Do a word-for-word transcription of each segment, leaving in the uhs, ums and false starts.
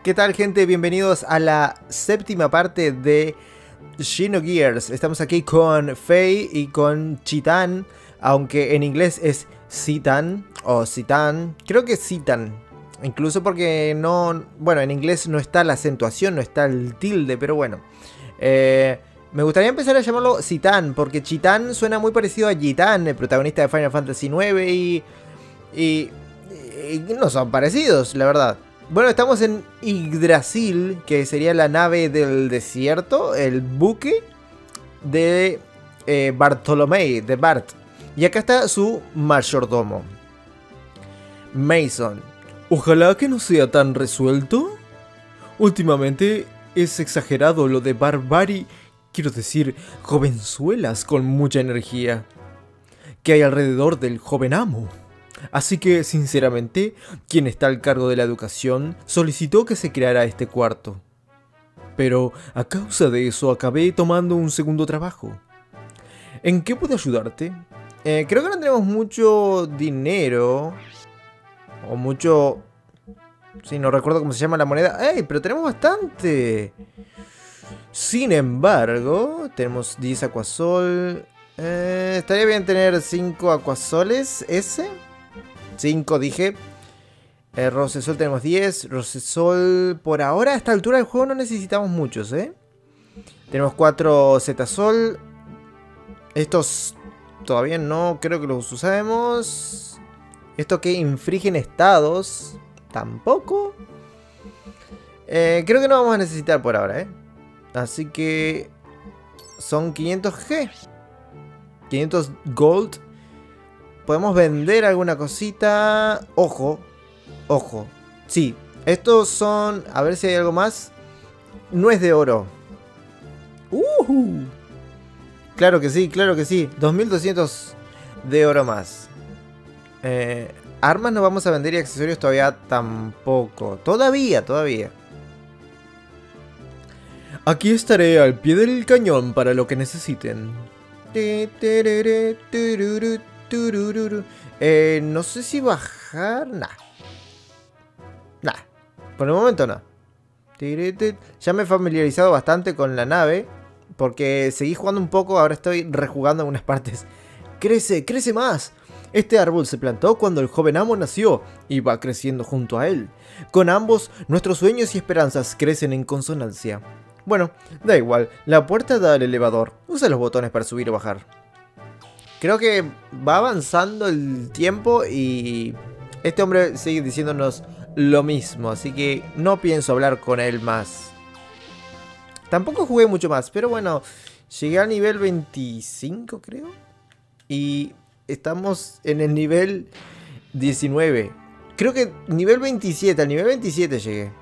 ¿Qué tal, gente? Bienvenidos a la séptima parte de Xenogears. Estamos aquí con Fei y con Citan, aunque en inglés es Citan o Citan. Creo que es Citan, incluso porque no... Bueno, en inglés no está la acentuación, no está el tilde, pero bueno. Eh, me gustaría empezar a llamarlo Citan, porque Citan suena muy parecido a Citan, el protagonista de Final Fantasy nueve, y, y, y no son parecidos, la verdad. Bueno, estamos en Yggdrasil, que sería la nave del desierto, el buque de eh, Bartolomé, de Bart. Y acá está su mayordomo, Mason. Ojalá que no sea tan resuelto. Últimamente es exagerado lo de Barbari, quiero decir, jovenzuelas con mucha energía, que hay alrededor del joven amo. Así que, sinceramente, quien está al cargo de la educación solicitó que se creara este cuarto. Pero a causa de eso acabé tomando un segundo trabajo. ¿En qué puedo ayudarte? Eh, creo que no tenemos mucho dinero. O mucho... Sí, no recuerdo cómo se llama la moneda. ¡Ey! Pero tenemos bastante. Sin embargo, tenemos diez Aquasol. Eh, estaría bien tener cinco Aquasoles. ¿Ese? cinco dije. eh, Rosesol tenemos diez. Rosesol, por ahora a esta altura del juego no necesitamos muchos, ¿eh? Tenemos cuatro Zetasol. Estos todavía no creo que los usemos. Esto que infringen estados, tampoco. eh, Creo que no vamos a necesitar por ahora, ¿eh? Así que son quinientos G, quinientos Gold. Podemos vender alguna cosita. Ojo, ojo. Sí, estos son... A ver si hay algo más. Nuez de oro. Uh-huh. Claro que sí, claro que sí. dos mil doscientos de oro más. Eh, armas no vamos a vender y accesorios todavía tampoco. Todavía, todavía. Aquí estaré al pie del cañón para lo que necesiten. Eh, no sé si bajar. Nah. Nah. Por el momento no. Ya me he familiarizado bastante con la nave, porque seguí jugando un poco, ahora estoy rejugando algunas partes. Crece, crece más. Este árbol se plantó cuando el joven amo nació y va creciendo junto a él. Con ambos, nuestros sueños y esperanzas crecen en consonancia. Bueno, da igual, la puerta da al elevador. Usa los botones para subir o bajar. Creo que va avanzando el tiempo y este hombre sigue diciéndonos lo mismo, así que no pienso hablar con él más. Tampoco jugué mucho más, pero bueno, llegué al nivel veinticinco, creo. Y estamos en el nivel diecinueve. Creo que nivel veintisiete, al nivel veintisiete llegué.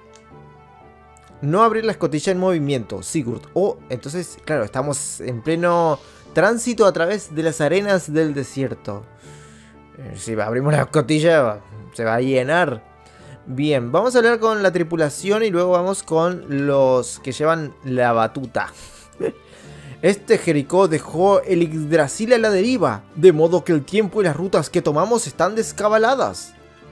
No abrir la escotilla en movimiento, Sigurd. Oh, entonces, claro, estamos en pleno tránsito a través de las arenas del desierto. Eh, si abrimos la escotilla, se va a llenar. Bien, vamos a hablar con la tripulación y luego vamos con los que llevan la batuta. Este Jericó dejó el Yggdrasil a la deriva, de modo que el tiempo y las rutas que tomamos están descabaladas.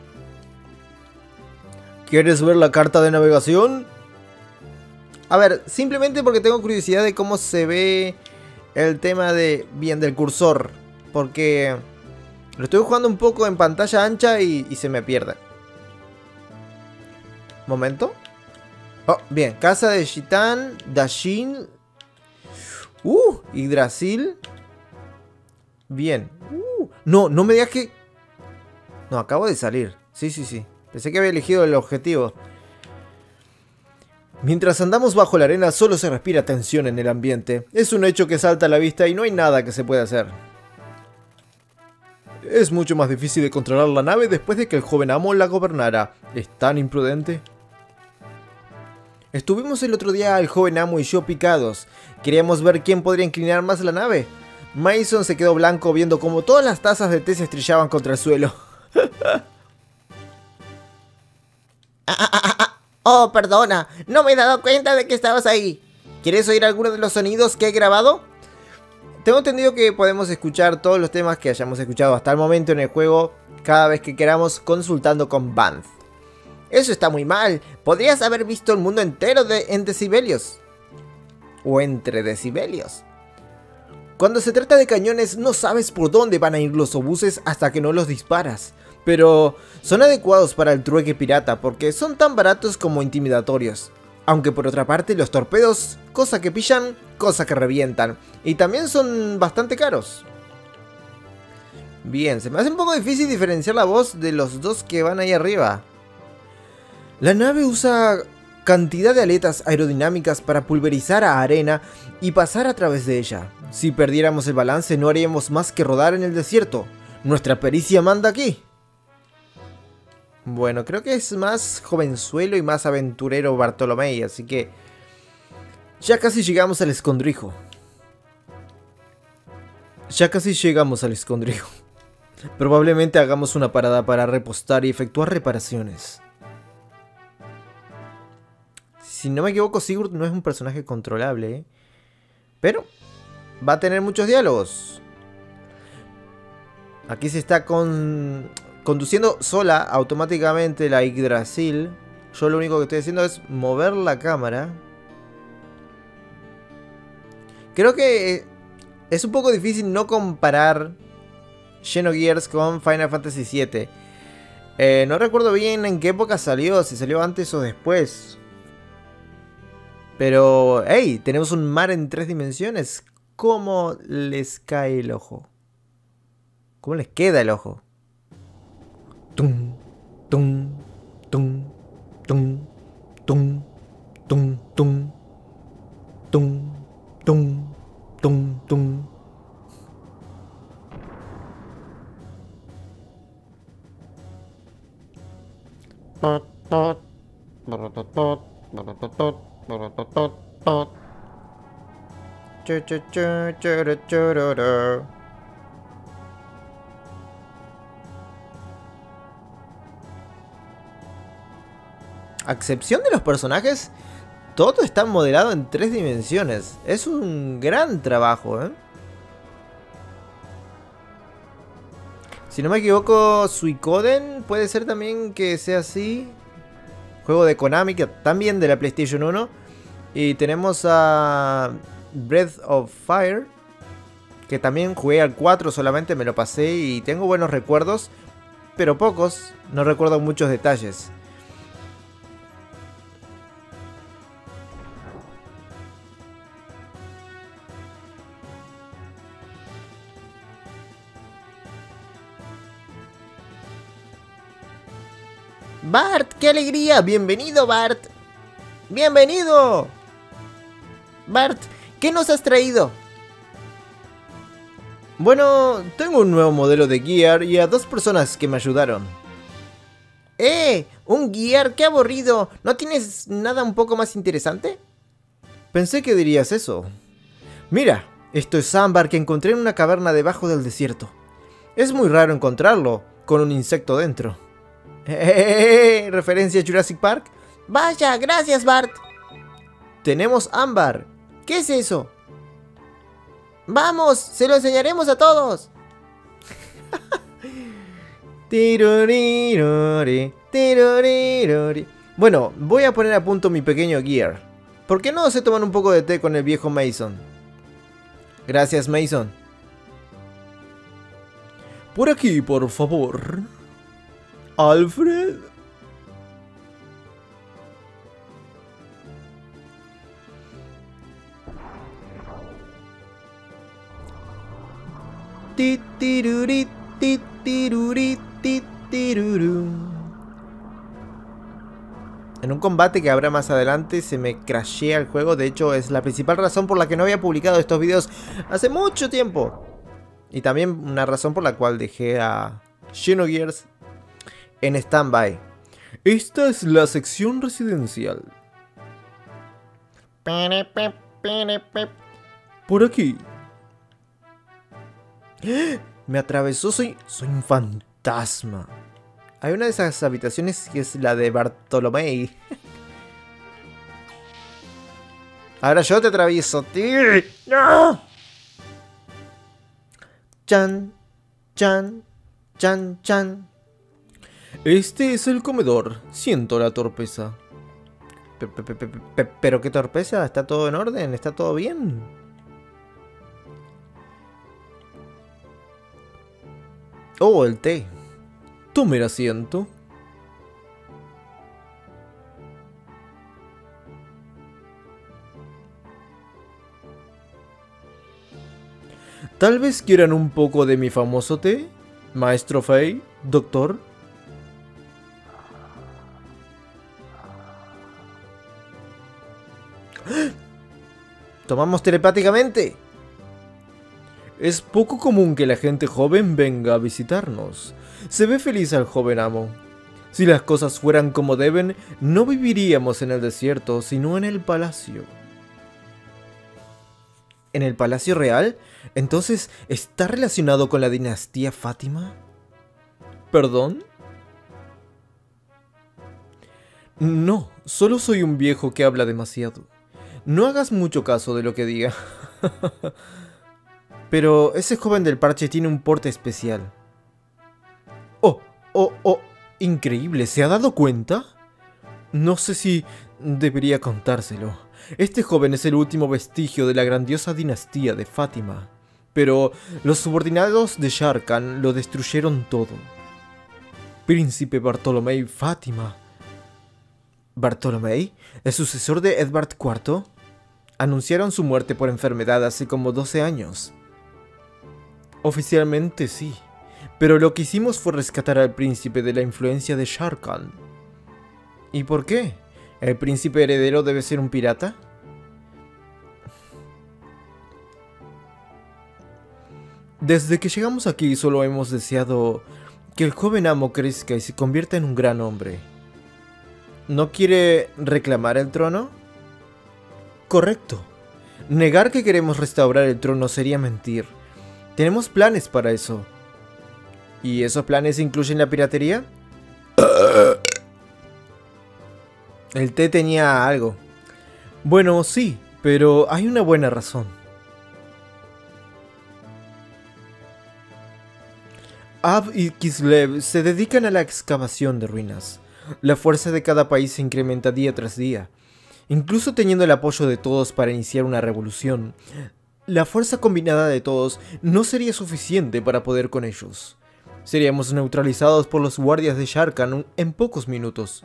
¿Quieres ver la carta de navegación? A ver, simplemente porque tengo curiosidad de cómo se ve el tema de bien del cursor, porque lo estoy jugando un poco en pantalla ancha y, y se me pierde. Momento. Oh, bien, casa de Citan, Dashin. Uh, Yggdrasil. Bien. Uh, no, no me digas que... No, acabo de salir. Sí, sí, sí. Pensé que había elegido el objetivo. Mientras andamos bajo la arena solo se respira tensión en el ambiente. Es un hecho que salta a la vista y no hay nada que se pueda hacer. Es mucho más difícil de controlar la nave después de que el joven amo la gobernara. ¿Es tan imprudente? Estuvimos el otro día el joven amo y yo picados. Queríamos ver quién podría inclinar más la nave. Mason se quedó blanco viendo cómo todas las tazas de té se estrellaban contra el suelo. ah, ah, ah, ah. Oh, perdona, no me he dado cuenta de que estabas ahí. ¿Quieres oír alguno de los sonidos que he grabado? Tengo entendido que podemos escuchar todos los temas que hayamos escuchado hasta el momento en el juego cada vez que queramos consultando con Banff. Eso está muy mal. Podrías haber visto el mundo entero de, en decibelios. O entre decibelios. Cuando se trata de cañones, no sabes por dónde van a ir los obuses hasta que no los disparas. Pero son adecuados para el trueque pirata porque son tan baratos como intimidatorios. Aunque por otra parte los torpedos, cosa que pillan, cosa que revientan. Y también son bastante caros. Bien, se me hace un poco difícil diferenciar la voz de los dos que van ahí arriba. La nave usa cantidad de aletas aerodinámicas para pulverizar a arena y pasar a través de ella. Si perdiéramos el balance no haríamos más que rodar en el desierto. Nuestra pericia manda aquí. Bueno, creo que es más jovenzuelo y más aventurero Bartolomé, así que ya casi llegamos al escondrijo. Ya casi llegamos al escondrijo. Probablemente hagamos una parada para repostar y efectuar reparaciones. Si no me equivoco, Sigurd no es un personaje controlable, ¿eh? Pero va a tener muchos diálogos. Aquí se está con... conduciendo sola automáticamente la Yggdrasil. Yo lo único que estoy haciendo es mover la cámara. Creo que es un poco difícil no comparar Xenogears con Final Fantasy siete. Eh, no recuerdo bien en qué época salió, si salió antes o después. Pero, hey, tenemos un mar en tres dimensiones. ¿Cómo les cae el ojo? ¿Cómo les queda el ojo? Tum, tum, tum, tum, tum, tum, tum, tum, tum, tum, tum. A excepción de los personajes, todo está modelado en tres dimensiones. Es un gran trabajo, ¿eh? Si no me equivoco, Suikoden puede ser también que sea así. Juego de Konami, que también de la PlayStation uno. Y tenemos a Breath of Fire, que también jugué al cuatro solamente, me lo pasé y tengo buenos recuerdos, pero pocos, no recuerdo muchos detalles. Bart, qué alegría, bienvenido Bart. Bienvenido. Bart, ¿qué nos has traído? Bueno, tengo un nuevo modelo de Gear y a dos personas que me ayudaron. ¡Eh! ¡Un Gear! ¡Qué aburrido! ¿No tienes nada un poco más interesante? Pensé que dirías eso. Mira, esto es ámbar que encontré en una caverna debajo del desierto. Es muy raro encontrarlo, con un insecto dentro. ¡Eh! ¿Referencia a Jurassic Park? Vaya, gracias Bart. Tenemos ámbar. ¿Qué es eso? ¡Vamos! ¡Se lo enseñaremos a todos! Bueno, voy a poner a punto mi pequeño Gear. ¿Por qué no se toman un poco de té con el viejo Mason? Gracias, Mason. Por aquí, por favor. Alfred. Titiruri, titiruri, titiruru. En un combate que habrá más adelante se me crashea el juego. De hecho es la principal razón por la que no había publicado estos videos hace mucho tiempo. Y también una razón por la cual dejé a Xenogears en stand-by. Esta es la sección residencial. Por aquí. Me atravesó, soy, soy un fantasma. Hay una de esas habitaciones que es la de Bartolomé. Ahora yo te atravieso. ¡No! Chan, chan, chan, chan. Este es el comedor. Siento la torpeza. Pe- pe- pe- pe- pe- Pero qué torpeza, ¿está todo en orden? ¿Está todo bien? Oh, el té. Tome el asiento. Tal vez quieran un poco de mi famoso té, Maestro Fei, doctor. ¿Tomamos telepáticamente? Es poco común que la gente joven venga a visitarnos. Se ve feliz al joven amo. Si las cosas fueran como deben, no viviríamos en el desierto, sino en el palacio. ¿En el Palacio Real? Entonces, ¿está relacionado con la dinastía Fátima? ¿Perdón? No, solo soy un viejo que habla demasiado. No hagas mucho caso de lo que diga. Pero ese joven del parche tiene un porte especial. Oh, oh, oh, increíble, ¿se ha dado cuenta? No sé si debería contárselo. Este joven es el último vestigio de la grandiosa dinastía de Fátima. Pero los subordinados de Shar Khan lo destruyeron todo. Príncipe Bartolomé Fátima. ¿Bartolomé? ¿El sucesor de Edvard cuarto? Anunciaron su muerte por enfermedad hace como doce años. Oficialmente sí, pero lo que hicimos fue rescatar al príncipe de la influencia de Shar Khan. ¿Y por qué? ¿El príncipe heredero debe ser un pirata? Desde que llegamos aquí solo hemos deseado que el joven amo crezca y se convierta en un gran hombre. ¿No quiere reclamar el trono? Correcto. Negar que queremos restaurar el trono sería mentir. Tenemos planes para eso. ¿Y esos planes incluyen la piratería? El té tenía algo. Bueno, sí, pero hay una buena razón. Ab y Kislev se dedican a la excavación de ruinas. La fuerza de cada país se incrementa día tras día. Incluso teniendo el apoyo de todos para iniciar una revolución, la fuerza combinada de todos no sería suficiente para poder con ellos. Seríamos neutralizados por los guardias de Shar Khan en pocos minutos.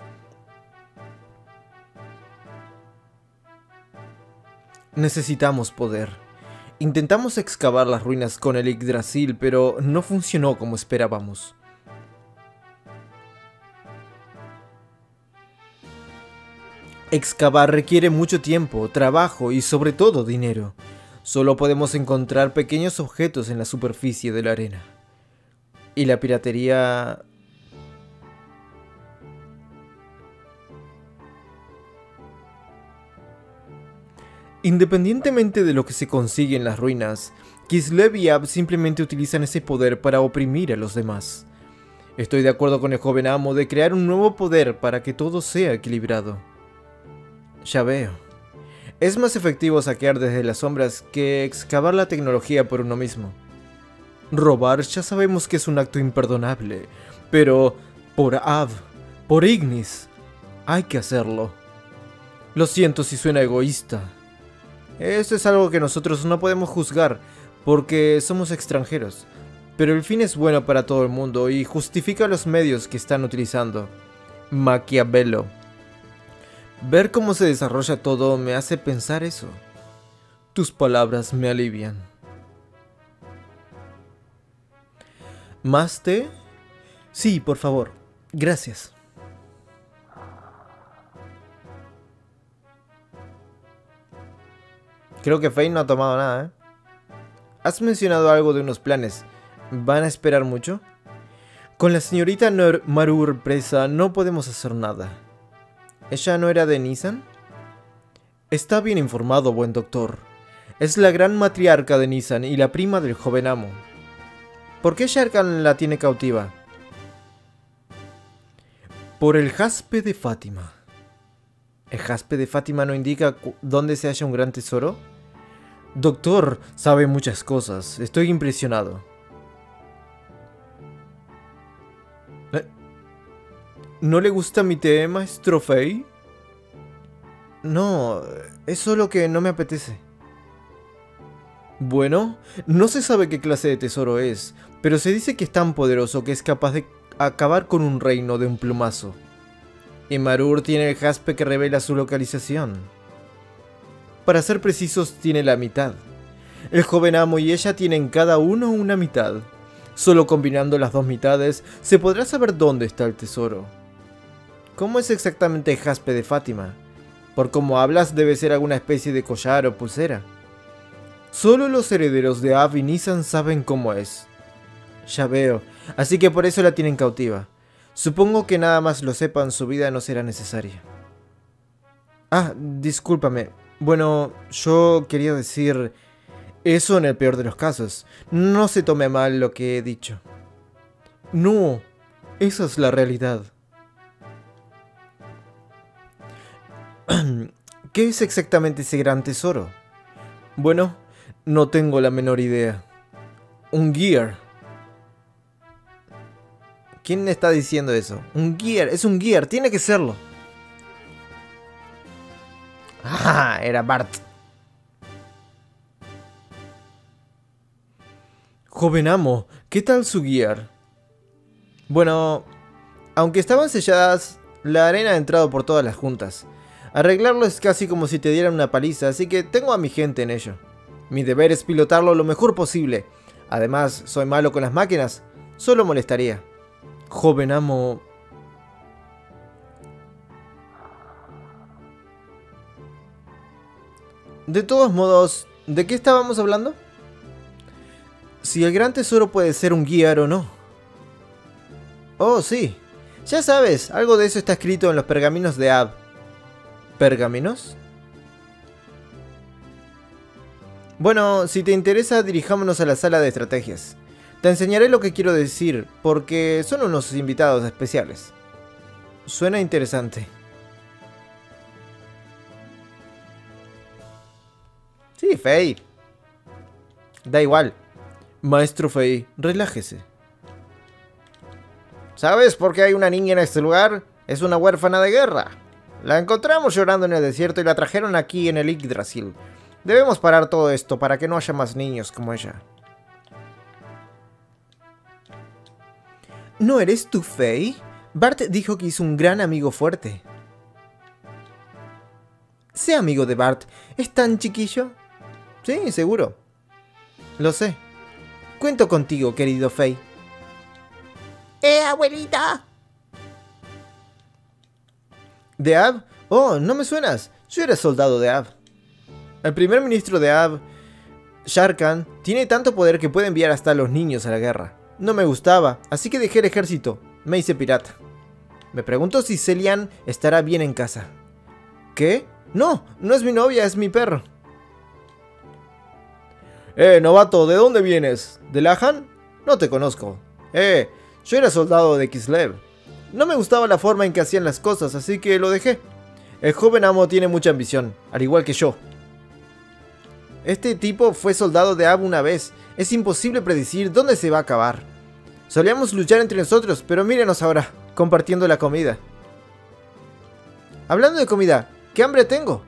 Necesitamos poder. Intentamos excavar las ruinas con el Yggdrasil, pero no funcionó como esperábamos. Excavar requiere mucho tiempo, trabajo y sobre todo dinero. Solo podemos encontrar pequeños objetos en la superficie de la arena. Y la piratería... Independientemente de lo que se consigue en las ruinas, Kislev y Ab simplemente utilizan ese poder para oprimir a los demás. Estoy de acuerdo con el joven amo de crear un nuevo poder para que todo sea equilibrado. Ya veo. Es más efectivo saquear desde las sombras que excavar la tecnología por uno mismo. Robar ya sabemos que es un acto imperdonable, pero por Ab, por Ignis, hay que hacerlo. Lo siento si suena egoísta. Esto es algo que nosotros no podemos juzgar, porque somos extranjeros. Pero el fin es bueno para todo el mundo y justifica los medios que están utilizando. Maquiavelo. Ver cómo se desarrolla todo me hace pensar eso. Tus palabras me alivian. ¿Más té? Sí, por favor. Gracias. Creo que Fei no ha tomado nada, ¿eh? Has mencionado algo de unos planes. ¿Van a esperar mucho? Con la señorita Nor Marur presa no podemos hacer nada. ¿Ella no era de Nisan? Está bien informado, buen doctor. Es la gran matriarca de Nisan y la prima del joven amo. ¿Por qué Shar Khan la tiene cautiva? Por el jaspe de Fátima. ¿El jaspe de Fátima no indica dónde se halla un gran tesoro? Doctor, sabe muchas cosas. Estoy impresionado. ¿Eh? ¿No le gusta mi té, maestro Fei? No, es solo que no me apetece. Bueno, no se sabe qué clase de tesoro es, pero se dice que es tan poderoso que es capaz de acabar con un reino de un plumazo. Y Marur tiene el jaspe que revela su localización. Para ser precisos, tiene la mitad. El joven amo y ella tienen cada uno una mitad. Solo combinando las dos mitades se podrá saber dónde está el tesoro. ¿Cómo es exactamente el jaspe de Fátima? Por como hablas, debe ser alguna especie de collar o pulsera. Solo los herederos de Ab y Nissan saben cómo es. Ya veo, así que por eso la tienen cautiva. Supongo que nada más lo sepan, su vida no será necesaria. Ah, discúlpame. Bueno, yo quería decir... Eso en el peor de los casos. No se tome a mal lo que he dicho. No, esa es la realidad. ¿Qué es exactamente ese gran tesoro? Bueno, no tengo la menor idea. Un gear. ¿Quién está diciendo eso? Un gear, es un gear, tiene que serlo. Ah, era Bart. Joven amo, ¿qué tal su gear? Bueno, aunque estaban selladas, la arena ha entrado por todas las juntas. Arreglarlo es casi como si te dieran una paliza, así que tengo a mi gente en ello. Mi deber es pilotarlo lo mejor posible. Además, soy malo con las máquinas, solo molestaría. Joven amo... De todos modos, ¿de qué estábamos hablando? Si el gran tesoro puede ser un gear o no. Oh, sí. Ya sabes, algo de eso está escrito en los pergaminos de Ab. ¿Pergaminos? Bueno, si te interesa, dirijámonos a la sala de estrategias. Te enseñaré lo que quiero decir, porque son unos invitados especiales. Suena interesante. Sí, Fei. Da igual. Maestro Fei, relájese. ¿Sabes por qué hay una niña en este lugar? Es una huérfana de guerra. La encontramos llorando en el desierto y la trajeron aquí en el Yggdrasil. Debemos parar todo esto para que no haya más niños como ella. ¿No eres tú, Fei? Bart dijo que hizo un gran amigo fuerte. Sé amigo de Bart. ¿Es tan chiquillo? Sí, seguro. Lo sé. Cuento contigo, querido Fei. ¡Eh, abuelita! ¿De Ab? Oh, no me suenas. Yo era soldado de Ab. El primer ministro de Ab, Sharkan, tiene tanto poder que puede enviar hasta a los niños a la guerra. No me gustaba, así que dejé el ejército. Me hice pirata. Me pregunto si Celian estará bien en casa. ¿Qué? No, no es mi novia, es mi perro. Eh, novato, ¿de dónde vienes? ¿De Lahan? No te conozco. Eh, yo era soldado de Kislev. No me gustaba la forma en que hacían las cosas, así que lo dejé. El joven amo tiene mucha ambición, al igual que yo. Este tipo fue soldado de Ab una vez. Es imposible predecir dónde se va a acabar. Solíamos luchar entre nosotros, pero mírenos ahora, compartiendo la comida. Hablando de comida, ¿qué hambre tengo?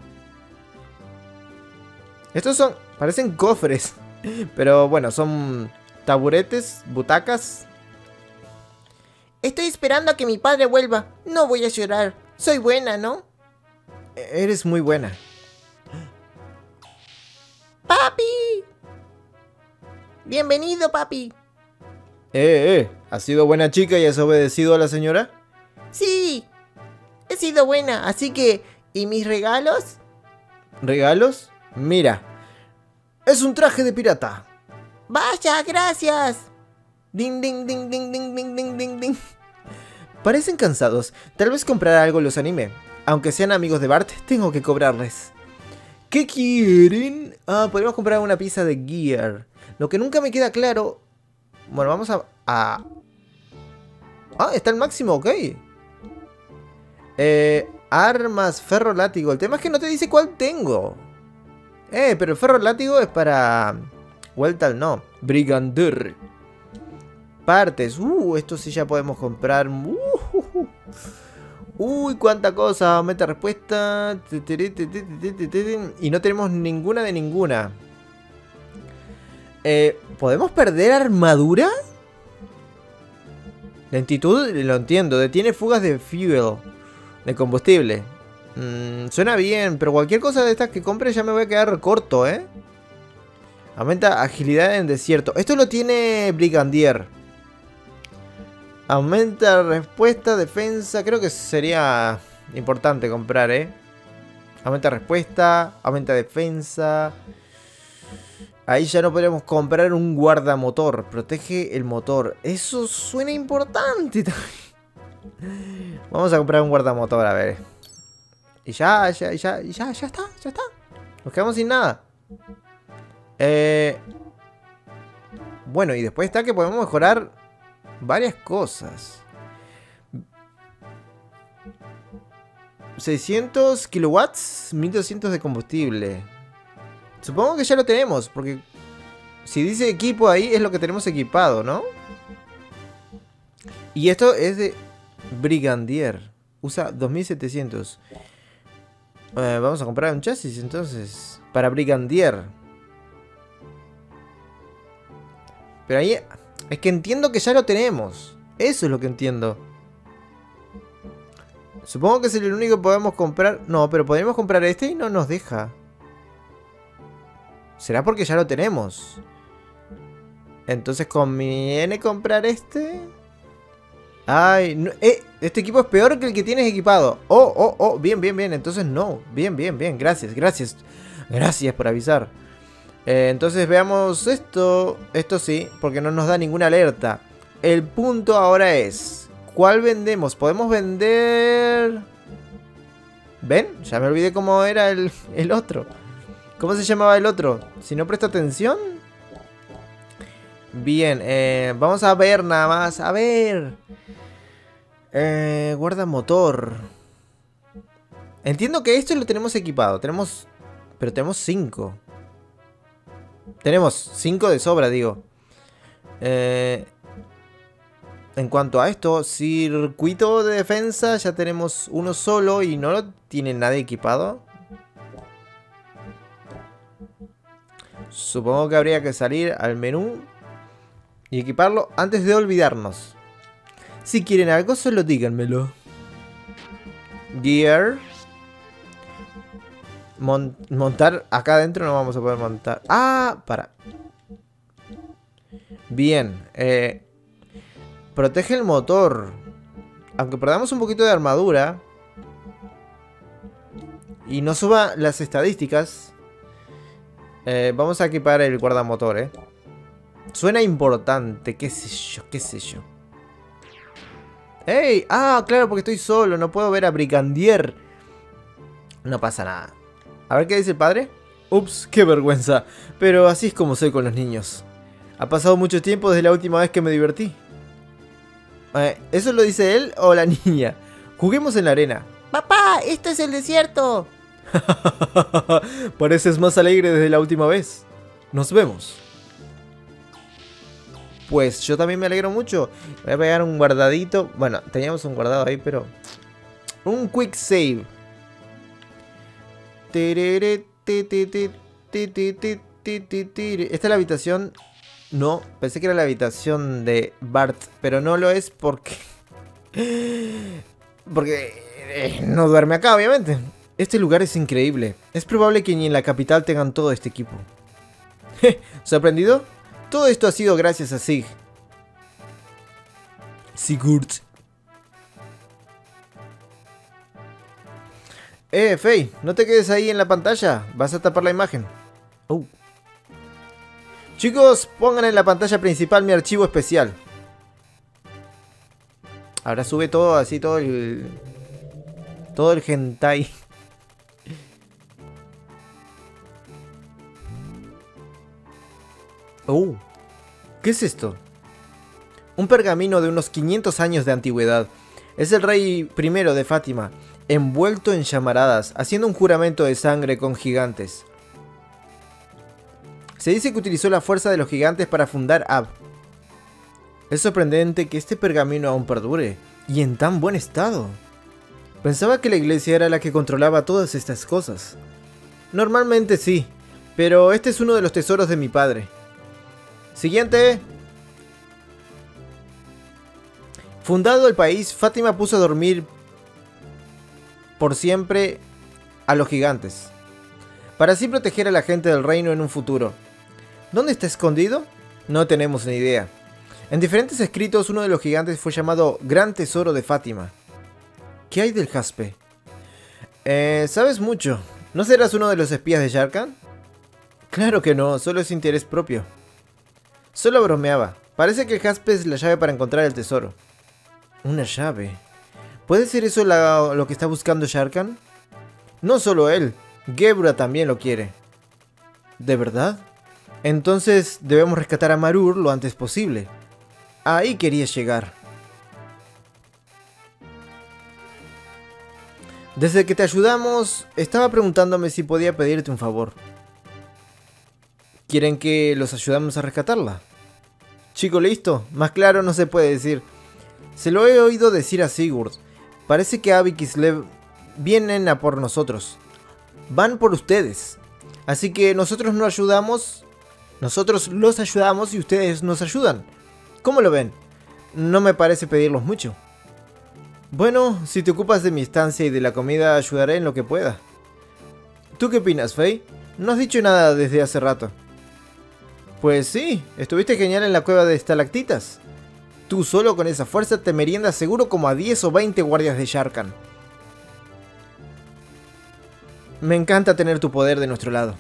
Estos son... parecen cofres. Pero bueno, son taburetes, butacas. Estoy esperando a que mi padre vuelva. No voy a llorar. Soy buena, ¿no? Eres muy buena. ¡Papi! Bienvenido, papi. Eh, eh, ¿has sido buena chica y has obedecido a la señora? Sí, he sido buena, así que... ¿y mis regalos? ¿Regalos? Mira, es un traje de pirata. Vaya, gracias. Ding, ding, ding, ding, ding, ding, ding, ding, ding. Parecen cansados, tal vez comprar algo los anime. Aunque sean amigos de Bart, tengo que cobrarles. ¿Qué quieren? Ah, podemos comprar una pieza de gear. Lo que nunca me queda claro... Bueno, vamos a... a... Ah, está el máximo, ok. Eh, armas, ferro látigo. El tema es que no te dice cuál tengo. Eh, pero el ferro látigo es para... Weltal no. Brigander. Partes. Uh, esto sí ya podemos comprar. Uh, uh, uh. Uy, cuánta cosa. Aumenta respuesta. Y no tenemos ninguna de ninguna. Eh, ¿Podemos perder armadura? Lentitud, lo entiendo. Detiene fugas de fuel. De combustible. Mm, suena bien, pero cualquier cosa de estas que compre ya me voy a quedar corto, ¿eh? Aumenta agilidad en desierto. Esto lo tiene Brigandier. Aumenta respuesta, defensa. Creo que sería importante comprar, ¿eh? Aumenta respuesta, aumenta defensa. Ahí ya no podríamos comprar un guardamotor. Protege el motor. Eso suena importante también. Vamos a comprar un guardamotor, a ver. Y ya, ya, ya, ya, ya está, ya está. Nos quedamos sin nada. Eh... Bueno, y después está que podemos mejorar varias cosas. seiscientos kilowatts, mil doscientos de combustible. Supongo que ya lo tenemos, porque si dice equipo ahí es lo que tenemos equipado, ¿no? Y esto es de Brigandier. Usa dos mil setecientos. Eh, vamos a comprar un chasis entonces para Brigandier. Pero ahí es que entiendo que ya lo tenemos. Eso es lo que entiendo. Supongo que es el único que podemos comprar. No, pero podríamos comprar este y no nos deja. ¿Será porque ya lo tenemos? Entonces conviene comprar este. Ay, no, eh, este equipo es peor que el que tienes equipado. Oh, oh, oh, bien, bien, bien. Entonces no, bien, bien, bien, gracias, gracias. Gracias por avisar. eh, Entonces veamos esto. Esto sí, porque no nos da ninguna alerta. El punto ahora es: ¿cuál vendemos? Podemos vender... ¿Ven? Ya me olvidé cómo era el, el otro. ¿Cómo se llamaba el otro? Si no presto atención. Bien, eh, vamos a ver nada más. A ver. Eh, guarda motor. Entiendo que esto lo tenemos equipado. Tenemos... Pero tenemos cinco. Tenemos cinco de sobra, digo. Eh, en cuanto a esto, circuito de defensa, ya tenemos uno solo y no lo tiene nadie equipado. Supongo que habría que salir al menú y equiparlo antes de olvidarnos. Si quieren algo, solo díganmelo. Gear. Mon montar. Acá adentro no vamos a poder montar. Ah, para. Bien. Eh, protege el motor. Aunque perdamos un poquito de armadura y no suba las estadísticas, eh, vamos a equipar el guardamotor, eh. Suena importante, qué sé yo, qué sé yo. ¡Ey! Ah, claro, porque estoy solo, no puedo ver a Brigandier. No pasa nada. A ver qué dice el padre. Ups, qué vergüenza. Pero así es como soy con los niños. Ha pasado mucho tiempo desde la última vez que me divertí. Eh, ¿Eso lo dice él o la niña? Juguemos en la arena. ¡Papá! ¡Esto es el desierto! Pareces más alegre desde la última vez. Nos vemos. Pues yo también me alegro mucho. Voy a pegar un guardadito. Bueno, teníamos un guardado ahí, pero... Un quick save. Esta es la habitación... No, pensé que era la habitación de Bart, pero no lo es porque... Porque eh, no duerme acá, obviamente. Este lugar es increíble. Es probable que ni en la capital tengan todo este equipo. ¿Sorprendido? Todo esto ha sido gracias a Sig. Sigurd. Eh, Faye, no te quedes ahí en la pantalla. Vas a tapar la imagen. Oh. Chicos, pongan en la pantalla principal mi archivo especial. Ahora sube todo así, todo el... Todo el hentai. Oh. ¿Qué es esto? Un pergamino de unos quinientos años de antigüedad. Es el rey primero de Fátima, envuelto en llamaradas, haciendo un juramento de sangre con gigantes. Se dice que utilizó la fuerza de los gigantes para fundar Ab. Es sorprendente que este pergamino aún perdure, y en tan buen estado. Pensaba que la iglesia era la que controlaba todas estas cosas. Normalmente sí, pero este es uno de los tesoros de mi padre. Siguiente. Fundado el país, Fátima puso a dormir por siempre a los gigantes, para así proteger a la gente del reino en un futuro. ¿Dónde está escondido? No tenemos ni idea. En diferentes escritos, uno de los gigantes fue llamado Gran Tesoro de Fátima. ¿Qué hay del jaspe? Eh, sabes mucho. ¿No serás uno de los espías de Sharkan? Claro que no, solo es interés propio. Solo bromeaba. Parece que el jaspe es la llave para encontrar el tesoro. Una llave. ¿Puede ser eso la, lo que está buscando Sharkan? No solo él, Gebra también lo quiere. ¿De verdad? Entonces debemos rescatar a Marur lo antes posible. Ahí querías llegar. Desde que te ayudamos, estaba preguntándome si podía pedirte un favor. ¿Quieren que los ayudamos a rescatarla? Chico, listo. Más claro no se puede decir. Se lo he oído decir a Sigurd. Parece que Abby y Kislev vienen a por nosotros. Van por ustedes. Así que nosotros no ayudamos. Nosotros los ayudamos y ustedes nos ayudan. ¿Cómo lo ven? No me parece pedirlos mucho. Bueno, si te ocupas de mi estancia y de la comida, ayudaré en lo que pueda. ¿Tú qué opinas, Faye? No has dicho nada desde hace rato. Pues sí, estuviste genial en la cueva de estalactitas. Tú solo con esa fuerza te meriendas seguro como a diez o veinte guardias de Sharkan. Me encanta tener tu poder de nuestro lado.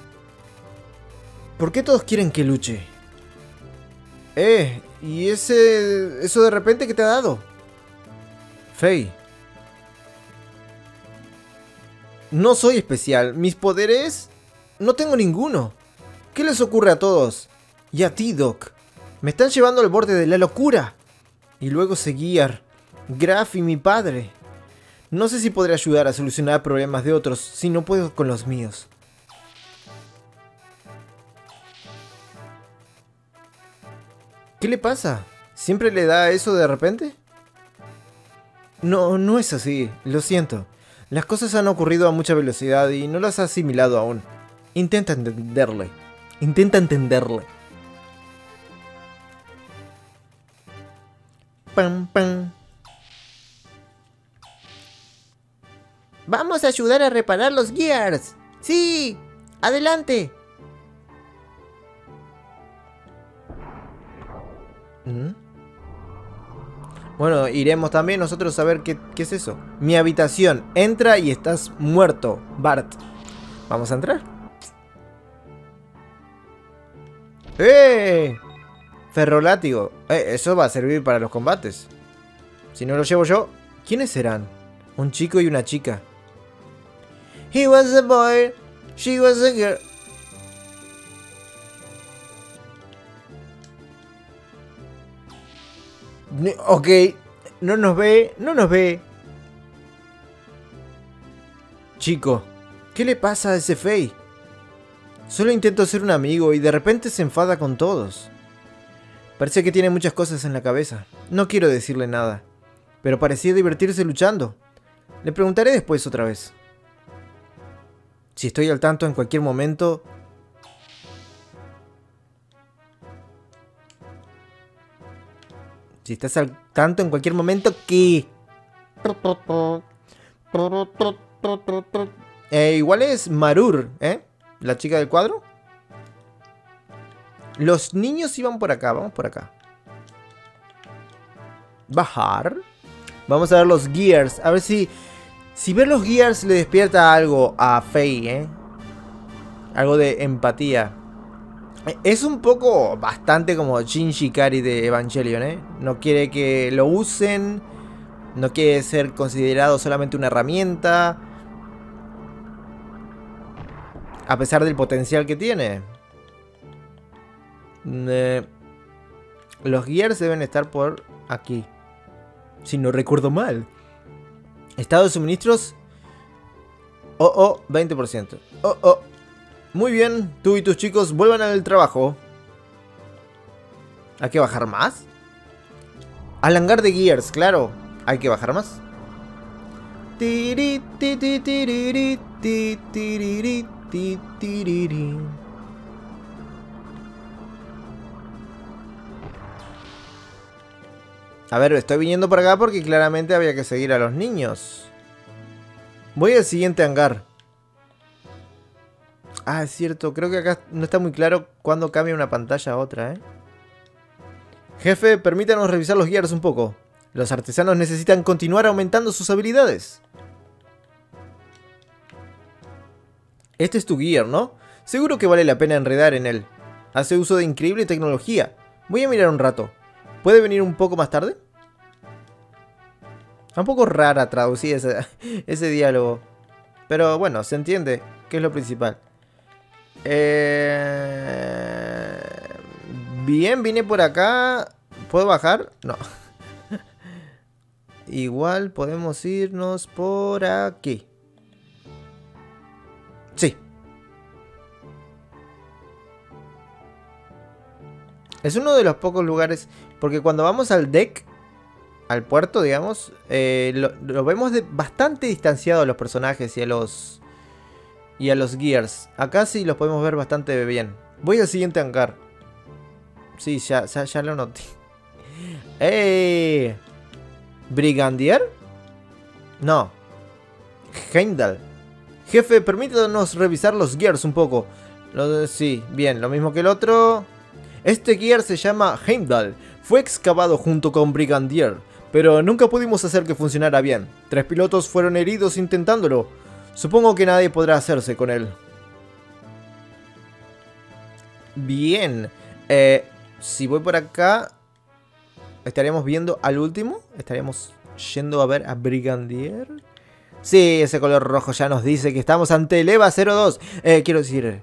¿Por qué todos quieren que luche? Eh, ¿y ese... eso de repente que te ha dado? Faye. No soy especial. ¿Mis poderes? No tengo ninguno. ¿Qué les ocurre a todos? Y a ti, Doc. Me están llevando al borde de la locura. Y luego Seguir, Graf y mi padre. No sé si podré ayudar a solucionar problemas de otros si no puedo con los míos. ¿Qué le pasa? ¿Siempre le da eso de repente? No, no es así. Lo siento. Las cosas han ocurrido a mucha velocidad y no las ha asimilado aún. Intenta entenderle. Intenta entenderle. Pam, pam. Vamos a ayudar a reparar los gears. ¡Sí! ¡Adelante! ¿Mm? Bueno, iremos también nosotros a ver qué, qué es eso. Mi habitación. Entra y estás muerto, Bart. ¿Vamos a entrar? ¡Eh! Ferrolátigo. Eh, eso va a servir para los combates. Si no lo llevo yo, ¿quiénes serán? Un chico y una chica. He was a boy, she was a girl. Ok, no nos ve, no nos ve. Chico, ¿qué le pasa a ese Faye? Solo intento ser un amigo y de repente se enfada con todos. Parece que tiene muchas cosas en la cabeza. No quiero decirle nada, pero parecía divertirse luchando. Le preguntaré después otra vez. Si estoy al tanto en cualquier momento... Si estás al tanto en cualquier momento, ¿qué? Eh, igual es Marur, ¿eh? La chica del cuadro. Los niños iban por acá, vamos por acá. Bajar. Vamos a ver los gears, a ver si... Si ver los gears le despierta algo a Faye, ¿eh? Algo de empatía. Es un poco, bastante como Shinji Ikari de Evangelion, ¿eh? No quiere que lo usen. No quiere ser considerado solamente una herramienta. A pesar del potencial que tiene. Eh, los gears deben estar por aquí. Si no recuerdo mal. Estado de suministros. Oh, oh, veinte por ciento. Oh, oh. Muy bien, tú y tus chicos vuelvan al trabajo. ¿Hay que bajar más? Al hangar de gears, claro. Hay que bajar más. Tiri, ti, ti, tiriri, ti, tiriri, ti, tiriri. A ver, estoy viniendo por acá porque claramente había que seguir a los niños. Voy al siguiente hangar. Ah, es cierto. Creo que acá no está muy claro cuándo cambia una pantalla a otra, ¿eh? Jefe, permítanos revisar los gears un poco. Los artesanos necesitan continuar aumentando sus habilidades. Este es tu gear, ¿no? Seguro que vale la pena enredar en él. Hace uso de increíble tecnología. Voy a mirar un rato. ¿Puede venir un poco más tarde? Un poco rara traducir ese, ese diálogo. Pero bueno, se entiende, que es lo principal. Eh... Bien, vine por acá. ¿Puedo bajar? No. Igual podemos irnos por aquí. Sí. Es uno de los pocos lugares, porque cuando vamos al deck, al puerto, digamos, eh, lo, lo vemos de bastante distanciado a los personajes y a los y a los gears. Acá sí los podemos ver bastante bien. Voy al siguiente hangar. Sí, ya, ya, ya lo noté. ¡Ey! ¿Brigandier? No. Heimdall. Jefe, permítanos revisar los gears un poco. Lo, sí, bien, lo mismo que el otro. Este gear se llama Heimdall. Fue excavado junto con Brigandier, pero nunca pudimos hacer que funcionara bien. Tres pilotos fueron heridos intentándolo. Supongo que nadie podrá hacerse con él. Bien. Eh, si voy por acá, estaríamos viendo al último. Estaríamos yendo a ver a Brigandier. Sí, ese color rojo ya nos dice que estamos ante el EVA cero dos. Eh, quiero decir...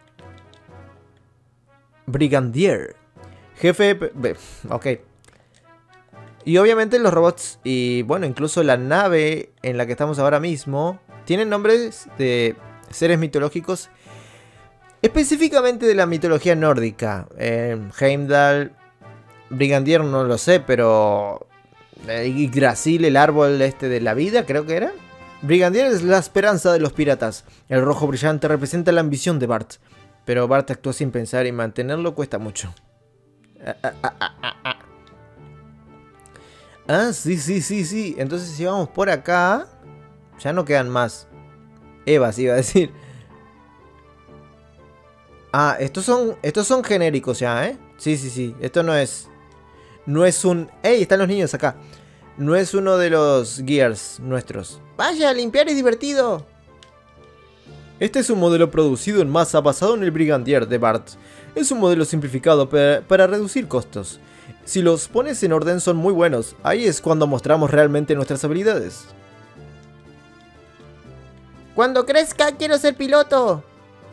Brigandier. Jefe... Ok. Y obviamente los robots y bueno, incluso la nave en la que estamos ahora mismo tienen nombres de seres mitológicos, específicamente de la mitología nórdica. Eh, Heimdall, Brigandier no lo sé, pero... Yggdrasil, el árbol este de la vida, creo que era. Brigandier es la esperanza de los piratas. El rojo brillante representa la ambición de Bart. Pero Bart actuó sin pensar y mantenerlo cuesta mucho. Ah, ah, ah, ah, ah, ah. ah, sí, sí, sí, sí. Entonces si vamos por acá, ya no quedan más Evas, iba a decir. Ah, estos son, estos son genéricos ya, ¿eh? Sí, sí, sí. Esto no es... No es un... ¡Ey! Están los niños acá. No es uno de los gears nuestros. ¡Vaya! ¡Limpiar es divertido! Este es un modelo producido en masa basado en el Brigandier de Bart. Es un modelo simplificado para, para reducir costos. Si los pones en orden son muy buenos. Ahí es cuando mostramos realmente nuestras habilidades. Cuando crezca quiero ser piloto.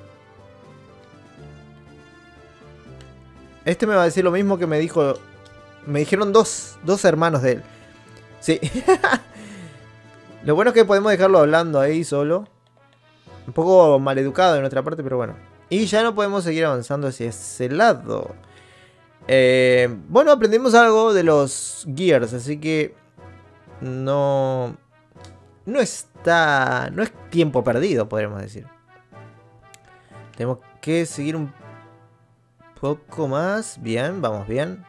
Este me va a decir lo mismo que me dijo... Me dijeron dos, dos hermanos de él. Sí. Lo bueno es que podemos dejarlo hablando ahí solo. Un poco maleducado de nuestra parte, pero bueno. Y ya no podemos seguir avanzando hacia ese lado. Eh, bueno, aprendimos algo de los gears, así que... No... No está... No es tiempo perdido, podríamos decir. Tenemos que seguir un poco más. Bien, vamos bien.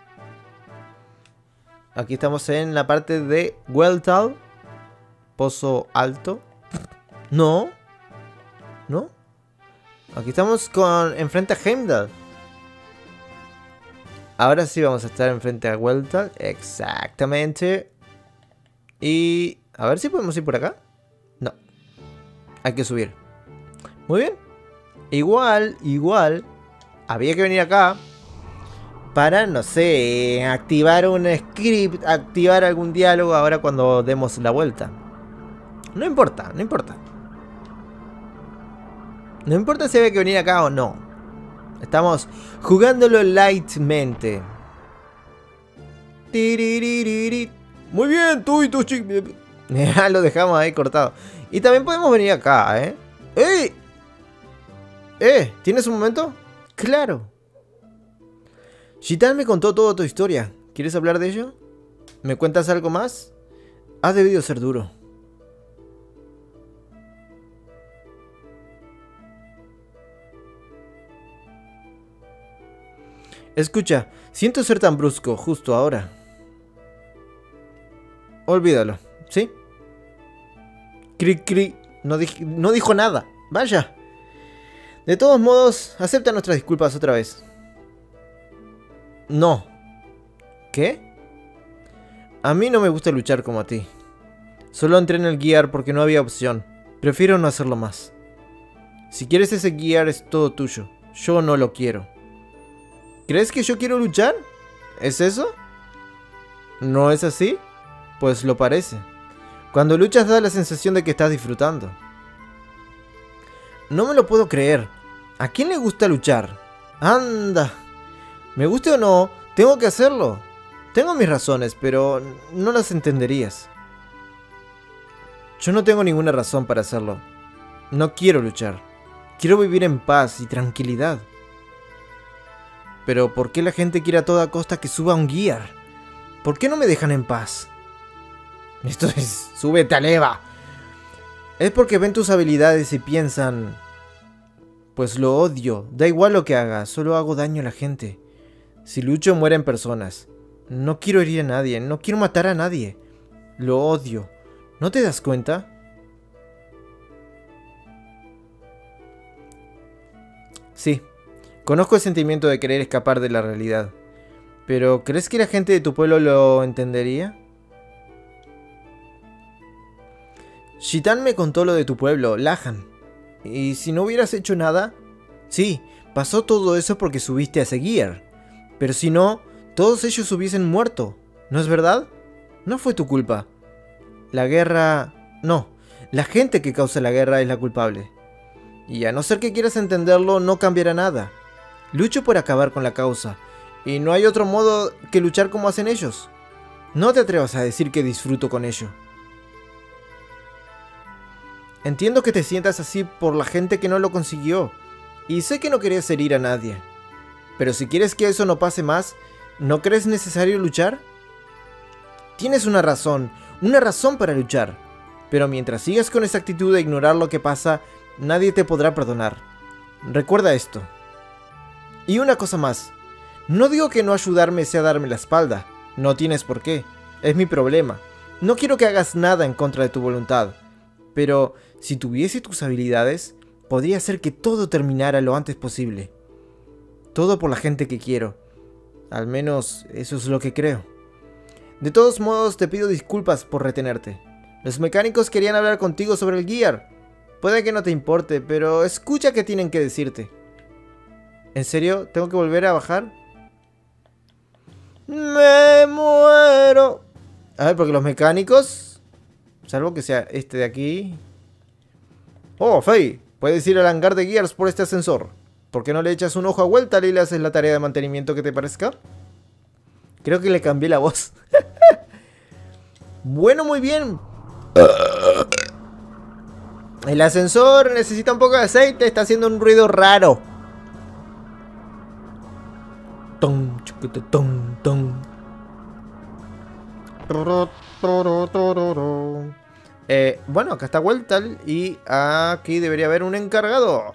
Aquí estamos en la parte de Weltal. Pozo alto. No. ¿No? Aquí estamos con enfrente a Heimdall. Ahora sí vamos a estar enfrente a Weltal. Exactamente. Y... A ver si podemos ir por acá. No. Hay que subir. Muy bien. Igual, igual. Había que venir acá. Para, no sé, activar un script, activar algún diálogo ahora cuando demos la vuelta. No importa, no importa. No importa si había que venir acá o no. Estamos jugándolo lightmente. Muy bien, tú y tus chicos. Ya lo dejamos ahí cortado. Y también podemos venir acá, ¿eh? ¡Ey! ¿Eh? ¿Tienes un momento? Claro. Shitan me contó toda tu historia. ¿Quieres hablar de ello? ¿Me cuentas algo más? Ha debido ser duro. Escucha, siento ser tan brusco justo ahora. Olvídalo, ¿sí? Cri cri. No, dij no dijo nada. Vaya. De todos modos, acepta nuestras disculpas otra vez. No. ¿Qué? A mí no me gusta luchar como a ti. Solo entré en el Gear porque no había opción. Prefiero no hacerlo más. Si quieres ese Gear es todo tuyo. Yo no lo quiero. ¿Crees que yo quiero luchar? ¿Es eso? ¿No es así? Pues lo parece. Cuando luchas da la sensación de que estás disfrutando. No me lo puedo creer. ¿A quién le gusta luchar? Anda. Me guste o no, tengo que hacerlo. Tengo mis razones, pero no las entenderías. Yo no tengo ninguna razón para hacerlo. No quiero luchar. Quiero vivir en paz y tranquilidad. Pero ¿por qué la gente quiere a toda costa que suba un Gear? ¿Por qué no me dejan en paz? Esto es... ¡Súbete al Eva! Es porque ven tus habilidades y piensan... Pues lo odio. Da igual lo que haga. Solo hago daño a la gente. Si lucho mueren personas. No quiero herir a nadie. No quiero matar a nadie. Lo odio. ¿No te das cuenta? Sí. Conozco el sentimiento de querer escapar de la realidad. Pero ¿crees que la gente de tu pueblo lo entendería? Shitan me contó lo de tu pueblo, Lahan. ¿Y si no hubieras hecho nada? Sí, pasó todo eso porque subiste a ese Gear. Pero si no, todos ellos hubiesen muerto. ¿No es verdad? No fue tu culpa. La guerra... No, la gente que causa la guerra es la culpable. Y a no ser que quieras entenderlo, no cambiará nada. Lucho por acabar con la causa. Y no hay otro modo que luchar como hacen ellos. No te atrevas a decir que disfruto con ello. Entiendo que te sientas así por la gente que no lo consiguió. Y sé que no querías herir a nadie. Pero si quieres que eso no pase más, ¿no crees necesario luchar? Tienes una razón, una razón para luchar. Pero mientras sigas con esa actitud de ignorar lo que pasa, nadie te podrá perdonar. Recuerda esto. Y una cosa más. No digo que no ayudarme sea darme la espalda. No tienes por qué. Es mi problema. No quiero que hagas nada en contra de tu voluntad. Pero si tuviese tus habilidades, podría hacer que todo terminara lo antes posible. Todo por la gente que quiero. Al menos eso es lo que creo. De todos modos, te pido disculpas por retenerte. Los mecánicos querían hablar contigo sobre el Gear. Puede que no te importe, pero escucha qué tienen que decirte. ¿En serio? ¿Tengo que volver a bajar? ¡Me muero! A ver, porque los mecánicos... Salvo que sea este de aquí... Oh, Faye, puedes ir al hangar de Gears por este ascensor. ¿Por qué no le echas un ojo a vuelta y le haces la tarea de mantenimiento que te parezca? Creo que le cambié la voz. Bueno, muy bien. El ascensor necesita un poco de aceite. Está haciendo un ruido raro. Ton, chuquete, ton, ton. Eh, bueno, acá está Weltal. Y aquí debería haber un encargado.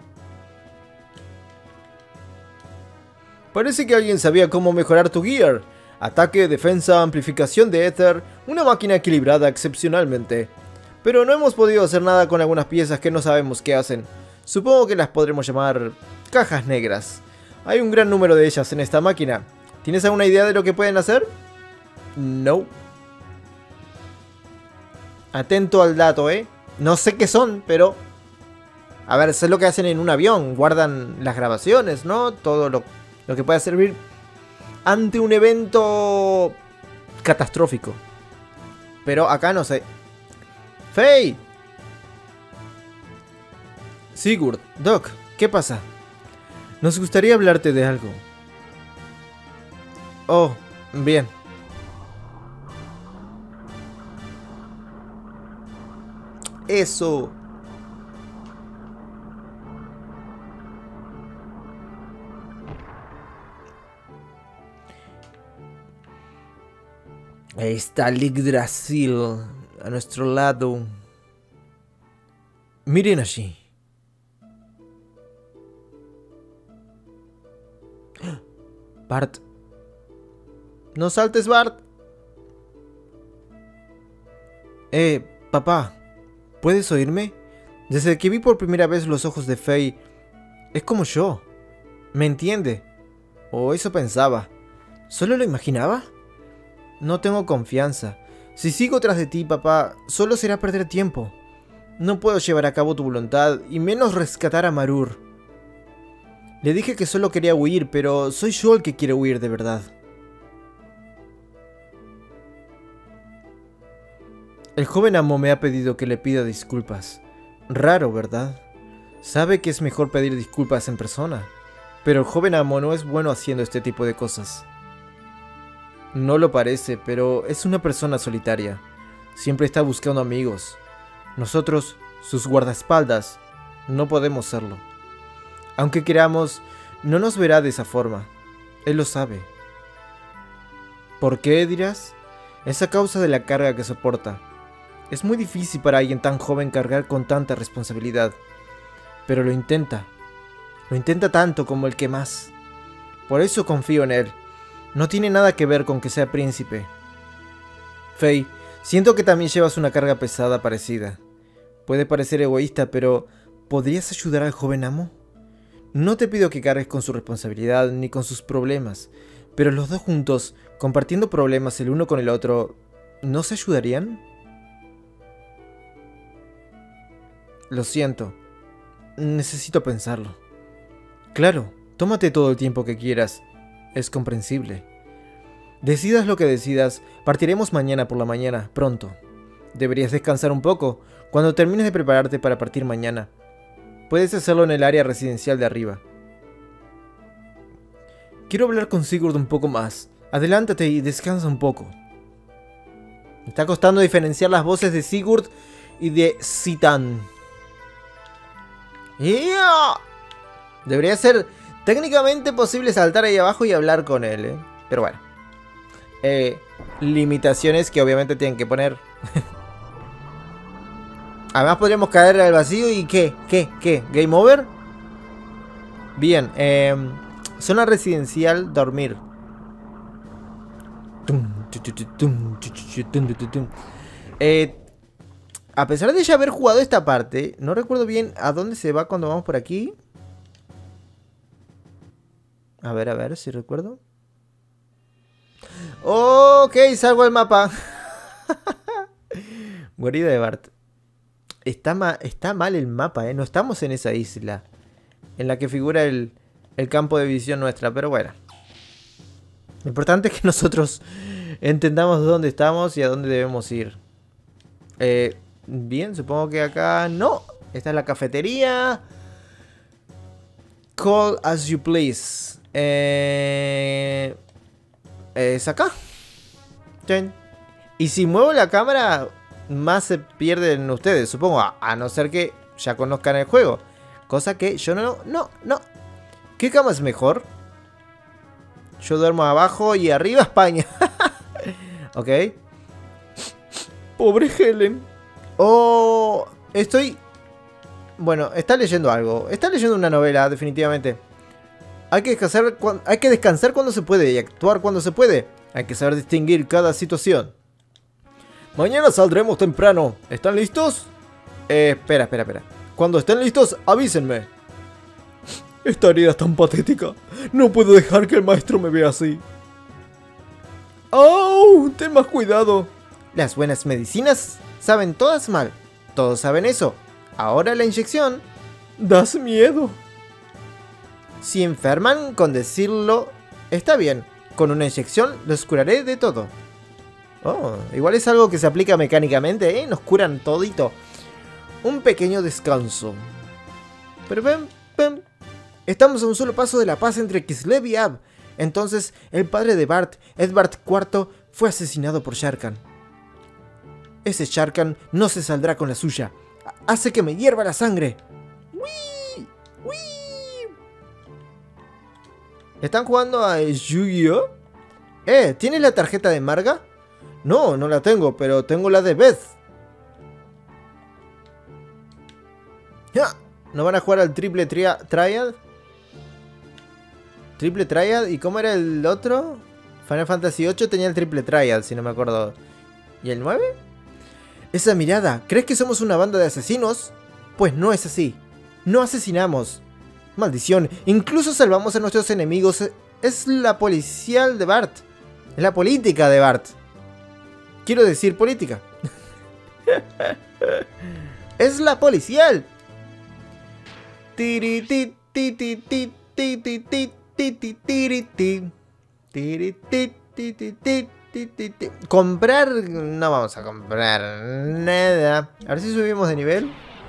Parece que alguien sabía cómo mejorar tu Gear. Ataque, defensa, amplificación de éter. Una máquina equilibrada excepcionalmente. Pero no hemos podido hacer nada con algunas piezas que no sabemos qué hacen. Supongo que las podremos llamar cajas negras. Hay un gran número de ellas en esta máquina. ¿Tienes alguna idea de lo que pueden hacer? No. Atento al dato, ¿eh? No sé qué son, pero... A ver, sé lo que hacen en un avión. Guardan las grabaciones, ¿no? Todo lo, lo que pueda servir ante un evento catastrófico. Pero acá no sé. ¡Faye! Sigurd, Doc, ¿qué pasa? Nos gustaría hablarte de algo. Oh, bien. Eso. Ahí está Yggdrasil a nuestro lado. Miren allí. Bart. No saltes, Bart. Eh, papá. ¿Puedes oírme? Desde que vi por primera vez los ojos de Faye, es como yo. ¿Me entiende? O eso pensaba. ¿Solo lo imaginaba? No tengo confianza. Si sigo tras de ti, papá, solo será perder tiempo. No puedo llevar a cabo tu voluntad, y menos rescatar a Marur. Le dije que solo quería huir, pero soy yo el que quiere huir de verdad. El joven amo me ha pedido que le pida disculpas. Raro, ¿verdad? Sabe que es mejor pedir disculpas en persona, pero el joven amo no es bueno haciendo este tipo de cosas. No lo parece, pero es una persona solitaria. Siempre está buscando amigos. Nosotros, sus guardaespaldas, no podemos serlo. Aunque queramos, no nos verá de esa forma. Él lo sabe. ¿Por qué, dirás? Es a causa de la carga que soporta. Es muy difícil para alguien tan joven cargar con tanta responsabilidad. Pero lo intenta. Lo intenta tanto como el que más. Por eso confío en él. No tiene nada que ver con que sea príncipe. Faye, siento que también llevas una carga pesada parecida. Puede parecer egoísta, pero ¿podrías ayudar al joven amo? No te pido que cargues con su responsabilidad ni con sus problemas, pero los dos juntos, compartiendo problemas el uno con el otro, ¿no se ayudarían? Lo siento. Necesito pensarlo. Claro, tómate todo el tiempo que quieras. Es comprensible. Decidas lo que decidas, partiremos mañana por la mañana, pronto. Deberías descansar un poco, cuando termines de prepararte para partir mañana. Puedes hacerlo en el área residencial de arriba. Quiero hablar con Sigurd un poco más. Adelántate y descansa un poco. Me está costando diferenciar las voces de Sigurd y de Citan. ¡Yeah! Debería ser técnicamente posible saltar ahí abajo y hablar con él, ¿eh? Pero bueno. Eh, limitaciones que obviamente tienen que poner. Además podríamos caer al vacío y ¿qué? ¿Qué? ¿Qué? ¿Game over? Bien. Eh, zona residencial, dormir. Eh, a pesar de ya haber jugado esta parte, no recuerdo bien a dónde se va cuando vamos por aquí. A ver, a ver si recuerdo. Ok, salgo del mapa. Guarida de Bart. Está, ma está mal el mapa, ¿eh? No estamos en esa isla en la que figura el, el campo de visión nuestra, pero bueno. Lo importante es que nosotros entendamos dónde estamos y a dónde debemos ir. Eh, bien, supongo que acá no. Esta es la cafetería. Call as you please. Eh, es acá. Y si muevo la cámara, más se pierden ustedes, supongo. A, a no ser que ya conozcan el juego. Cosa que yo no, no, no. ¿Qué cama es mejor? Yo duermo abajo y arriba España. Ok. Pobre Helen. Oh, estoy... Bueno, está leyendo algo. Está leyendo una novela, definitivamente. Hay que descansar, hay que descansar cuando se puede y actuar cuando se puede. Hay que saber distinguir cada situación. Mañana saldremos temprano. ¿Están listos? Eh, espera, espera, espera. Cuando estén listos, avísenme. Esta herida es tan patética. No puedo dejar que el maestro me vea así. ¡Oh! Ten más cuidado. Las buenas medicinas saben todas mal. Todos saben eso. Ahora la inyección. Das miedo. Si enferman, con decirlo, está bien. Con una inyección los curaré de todo. Oh, igual es algo que se aplica mecánicamente, ¿eh? Nos curan todito. Un pequeño descanso. Pero ven, ven. Estamos a un solo paso de la paz entre Kislev y Ab. Entonces, el padre de Bart, Edvard cuarto, fue asesinado por Sharkan. Ese Sharkan no se saldrá con la suya. Hace que me hierva la sangre. ¡Wii! ¡Wii! ¿Están jugando a Yu-Gi-Oh? Eh, ¿tienes la tarjeta de Marga? No, no la tengo, pero tengo la de Beth. ¿No van a jugar al triple triad? Triple Triad. ¿Y cómo era el otro? Final Fantasy ocho tenía el Triple Triad, si no me acuerdo. ¿Y el nueve? Esa mirada, ¿crees que somos una banda de asesinos? Pues no es así. No asesinamos. Maldición, incluso salvamos a nuestros enemigos. Es la policial de Bart. Es la política de Bart. Quiero decir política. Es la policial. Tiri ti ti ti ti ti ti ti ti ti tiri ti. Tiri ti ti ti ti ti ti ti. Comprar, no vamos a comprar nada. A ver si subimos de nivel.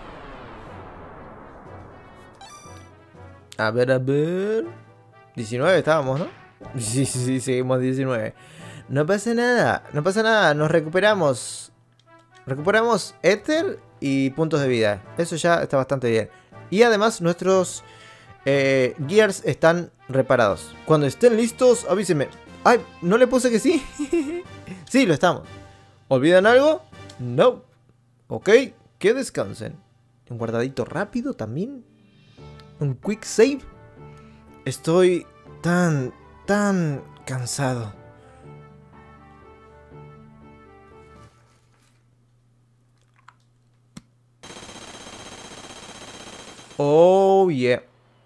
A ver, a ver. diecinueve estábamos, ¿no? Sí, sí, sí, seguimos diecinueve. No pasa nada, no pasa nada, nos recuperamos. Recuperamos éter y puntos de vida. Eso ya está bastante bien. Y además nuestros eh, gears están reparados. Cuando estén listos, avísenme. Ay, ¿no le puse que sí? Sí, lo estamos. ¿Olvidan algo? No. Ok, que descansen. Un guardadito rápido también. Un quick save. Estoy tan, tan cansado. Oh, yeah.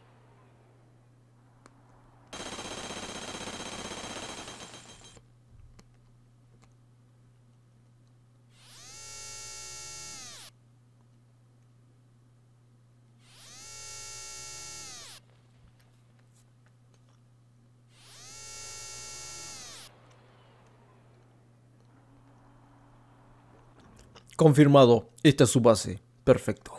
Confirmado. Esta es su base. Perfecto.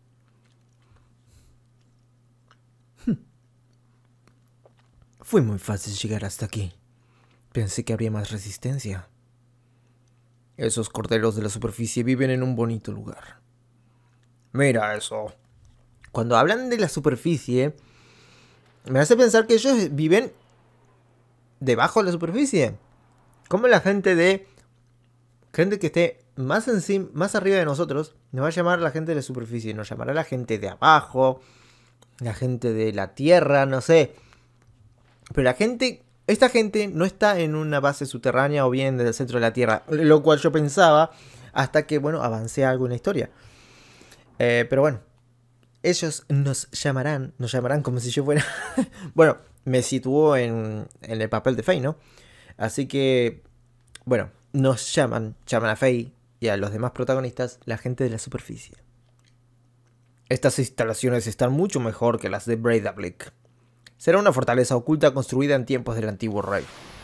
Fue muy fácil llegar hasta aquí. Pensé que habría más resistencia. Esos corderos de la superficie viven en un bonito lugar. Mira eso. Cuando hablan de la superficie, me hace pensar que ellos viven debajo de la superficie. Como la gente de... Gente que esté más encima, más arriba de nosotros, nos va a llamar la gente de la superficie. Nos llamará la gente de abajo, la gente de la tierra, no sé. Pero la gente, esta gente no está en una base subterránea o bien desde el centro de la tierra. Lo cual yo pensaba hasta que, bueno, avancé algo en la historia. Eh, pero bueno, ellos nos llamarán, nos llamarán como si yo fuera... Bueno, me situó en, en el papel de Faye, ¿no? Así que, bueno, nos llaman, llaman a Faye y a los demás protagonistas la gente de la superficie. Estas instalaciones están mucho mejor que las de Breidablik. Será una fortaleza oculta construida en tiempos del antiguo rey.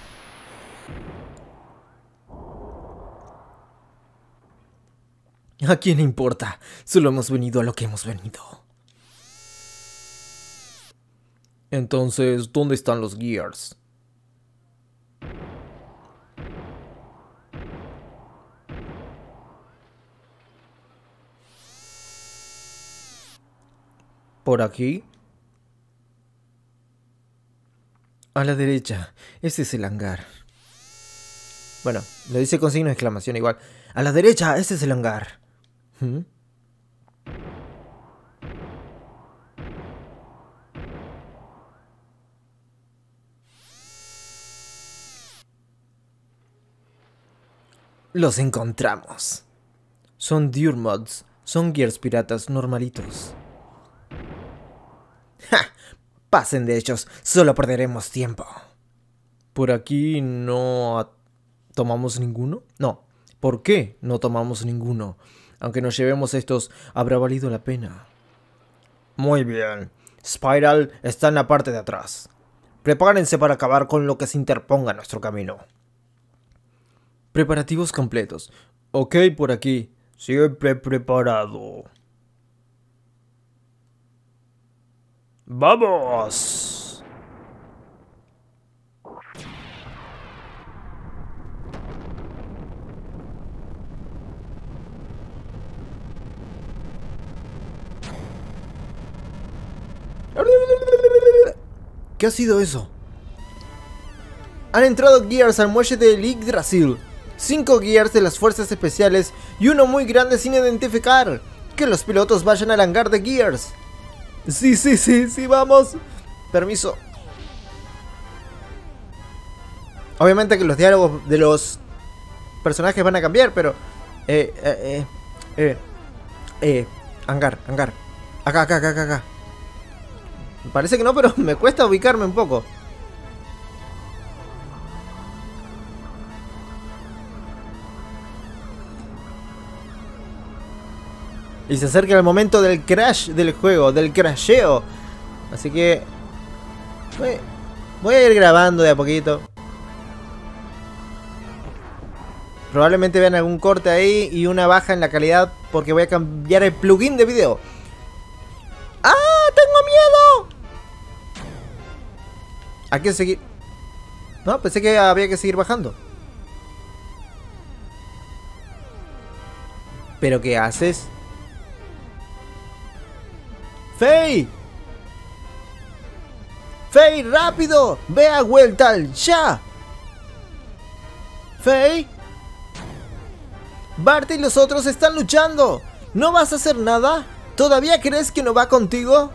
¿A quién le importa? Solo hemos venido a lo que hemos venido. Entonces, ¿dónde están los gears? ¿Por aquí? A la derecha, ese es el hangar. Bueno, lo dice con signo de exclamación igual. A la derecha, ese es el hangar. ¿Mm? Los encontramos. Son Durmods, son gears piratas normalitos. ¡Ja! Pasen de ellos, solo perderemos tiempo. ¿Por aquí no tomamos ninguno? No. ¿Por qué no tomamos ninguno? Aunque nos llevemos estos, habrá valido la pena. Muy bien. Spiral está en la parte de atrás. Prepárense para acabar con lo que se interponga en nuestro camino. Preparativos completos. Ok, por aquí. Siempre preparado. ¡Vamos! ¿Qué ha sido eso? Han entrado gears al muelle de Yggdrasil. Cinco gears de las fuerzas especiales y uno muy grande sin identificar. Que los pilotos vayan al hangar de gears. Sí, sí, sí, sí, vamos. Permiso. Obviamente que los diálogos de los personajes van a cambiar, pero... Eh, eh, eh, eh, eh, hangar, hangar. Acá, acá, acá, acá, acá. Parece que no, pero me cuesta ubicarme un poco. Y se acerca el momento del crash del juego, del crasheo. Así que... Voy, voy a ir grabando de a poquito. Probablemente vean algún corte ahí y una baja en la calidad porque voy a cambiar el plugin de video. ¡Ah! ¡Tengo miedo! Hay que seguir... No, pensé que había que seguir bajando. ¿Pero qué haces? ¡Fei! ¡Fei, rápido! ¡Ve a Weltal, ya! ¡Fei! Bart y los otros están luchando. ¿No vas a hacer nada? ¿Todavía crees que no va contigo?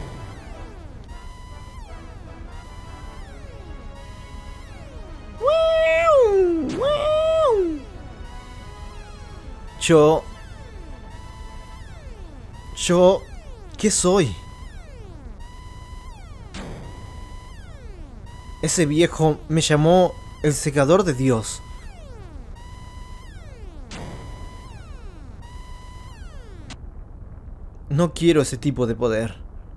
Yo... Yo... ¿Qué soy? Ese viejo me llamó el secador de Dios. No quiero ese tipo de poder.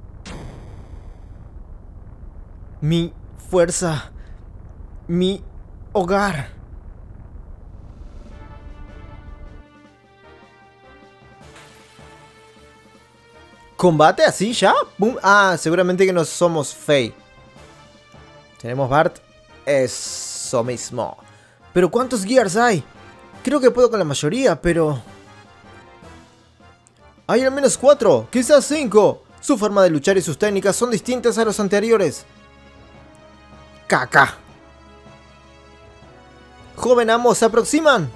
Mi fuerza. Mi hogar. ¿Combate así ya? ¡Bum! Ah, seguramente que no somos Fei. Tenemos Bart. Eso mismo. ¿Pero cuántos Gears hay? Creo que puedo con la mayoría, pero... Hay al menos cuatro, quizás cinco. Su forma de luchar y sus técnicas son distintas a los anteriores. Caca. Joven amo, se aproximan.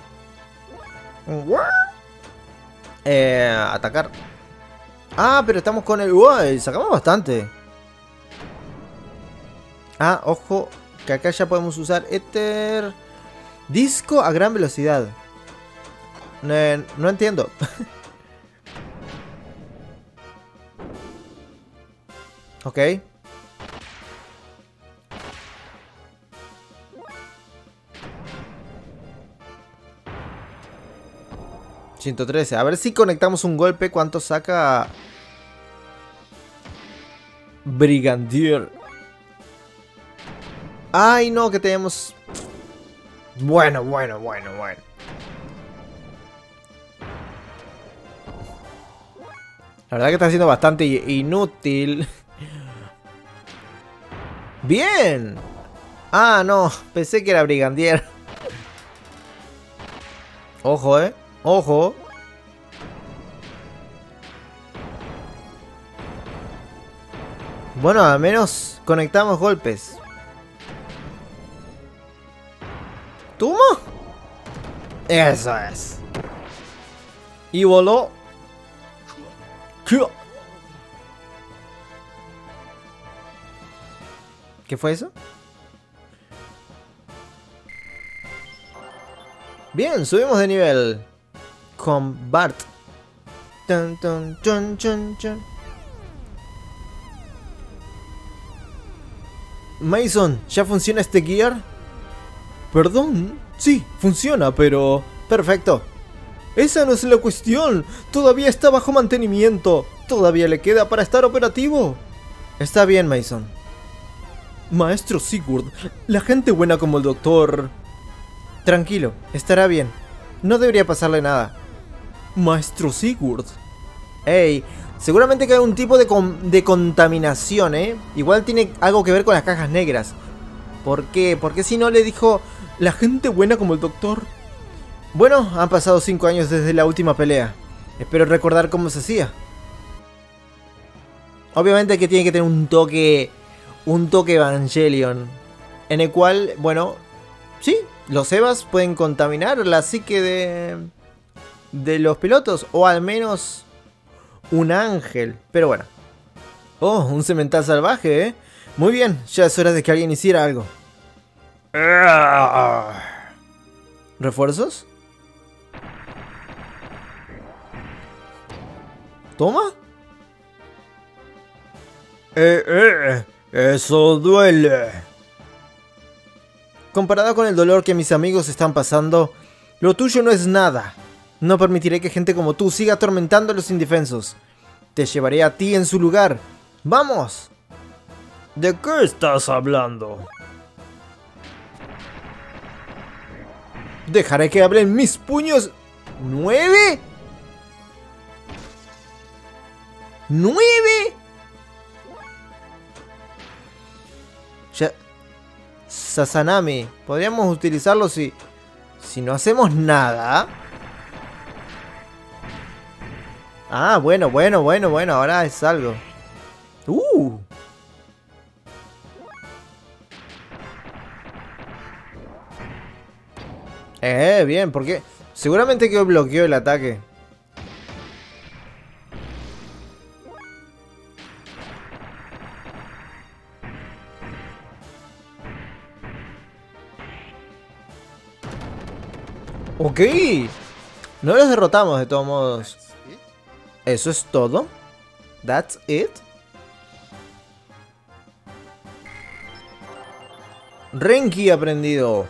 Eh, atacar. Ah, pero estamos con el... Uy, sacamos bastante. Ah, ojo, que acá ya podemos usar Ether. Disco a gran velocidad. Eh, no entiendo. Ok. ciento trece. A ver si conectamos un golpe. ¿Cuánto saca? Brigadier. Ay, no, que tenemos... Bueno, bueno, bueno, bueno. La verdad que está siendo bastante inútil. ¡Bien! Ah, no, pensé que era Brigadier. Ojo, eh. Ojo. Bueno, al menos conectamos golpes. ¿Toma? Eso es. Y voló. ¿Qué fue eso? Bien, subimos de nivel. Con Bart. Dun, dun, dun, dun, dun. Mason, ¿ya funciona este gear? Perdón, sí, funciona, pero... Perfecto. Esa no es la cuestión. Todavía está bajo mantenimiento. Todavía le queda para estar operativo. Está bien, Mason. Maestro Sigurd, la gente buena como el doctor... Tranquilo, estará bien. No debería pasarle nada. Maestro Sigurd. Ey, seguramente que hay un tipo de, con de contaminación, ¿eh? Igual tiene algo que ver con las cajas negras. ¿Por qué? Porque si no le dijo... La gente buena como el doctor. Bueno, han pasado cinco años desde la última pelea. Espero recordar cómo se hacía. Obviamente que tiene que tener un toque... Un toque Evangelion. En el cual, bueno... Sí, los Evas pueden contaminar la psique de... De los pilotos. O al menos... Un ángel. Pero bueno. Oh, un cemental salvaje, ¿eh? Muy bien, ya es hora de que alguien hiciera algo. ¿Refuerzos? ¿Toma? Eh, eh, eso duele. Comparado con el dolor que mis amigos están pasando, lo tuyo no es nada. No permitiré que gente como tú siga atormentando a los indefensos. Te llevaré a ti en su lugar. ¡Vamos! ¿De qué estás hablando? Dejaré que hablen mis puños. ¿Nueve? ¿Nueve? Ya... Sazanami, podríamos utilizarlo si... Si no hacemos nada. Ah, bueno, bueno, bueno, bueno, ahora es algo. Uh. Eh, bien, porque seguramente que bloqueó el ataque. Ok. No los derrotamos de todos modos. ¿Eso es todo? ¿That's it? Renki aprendido.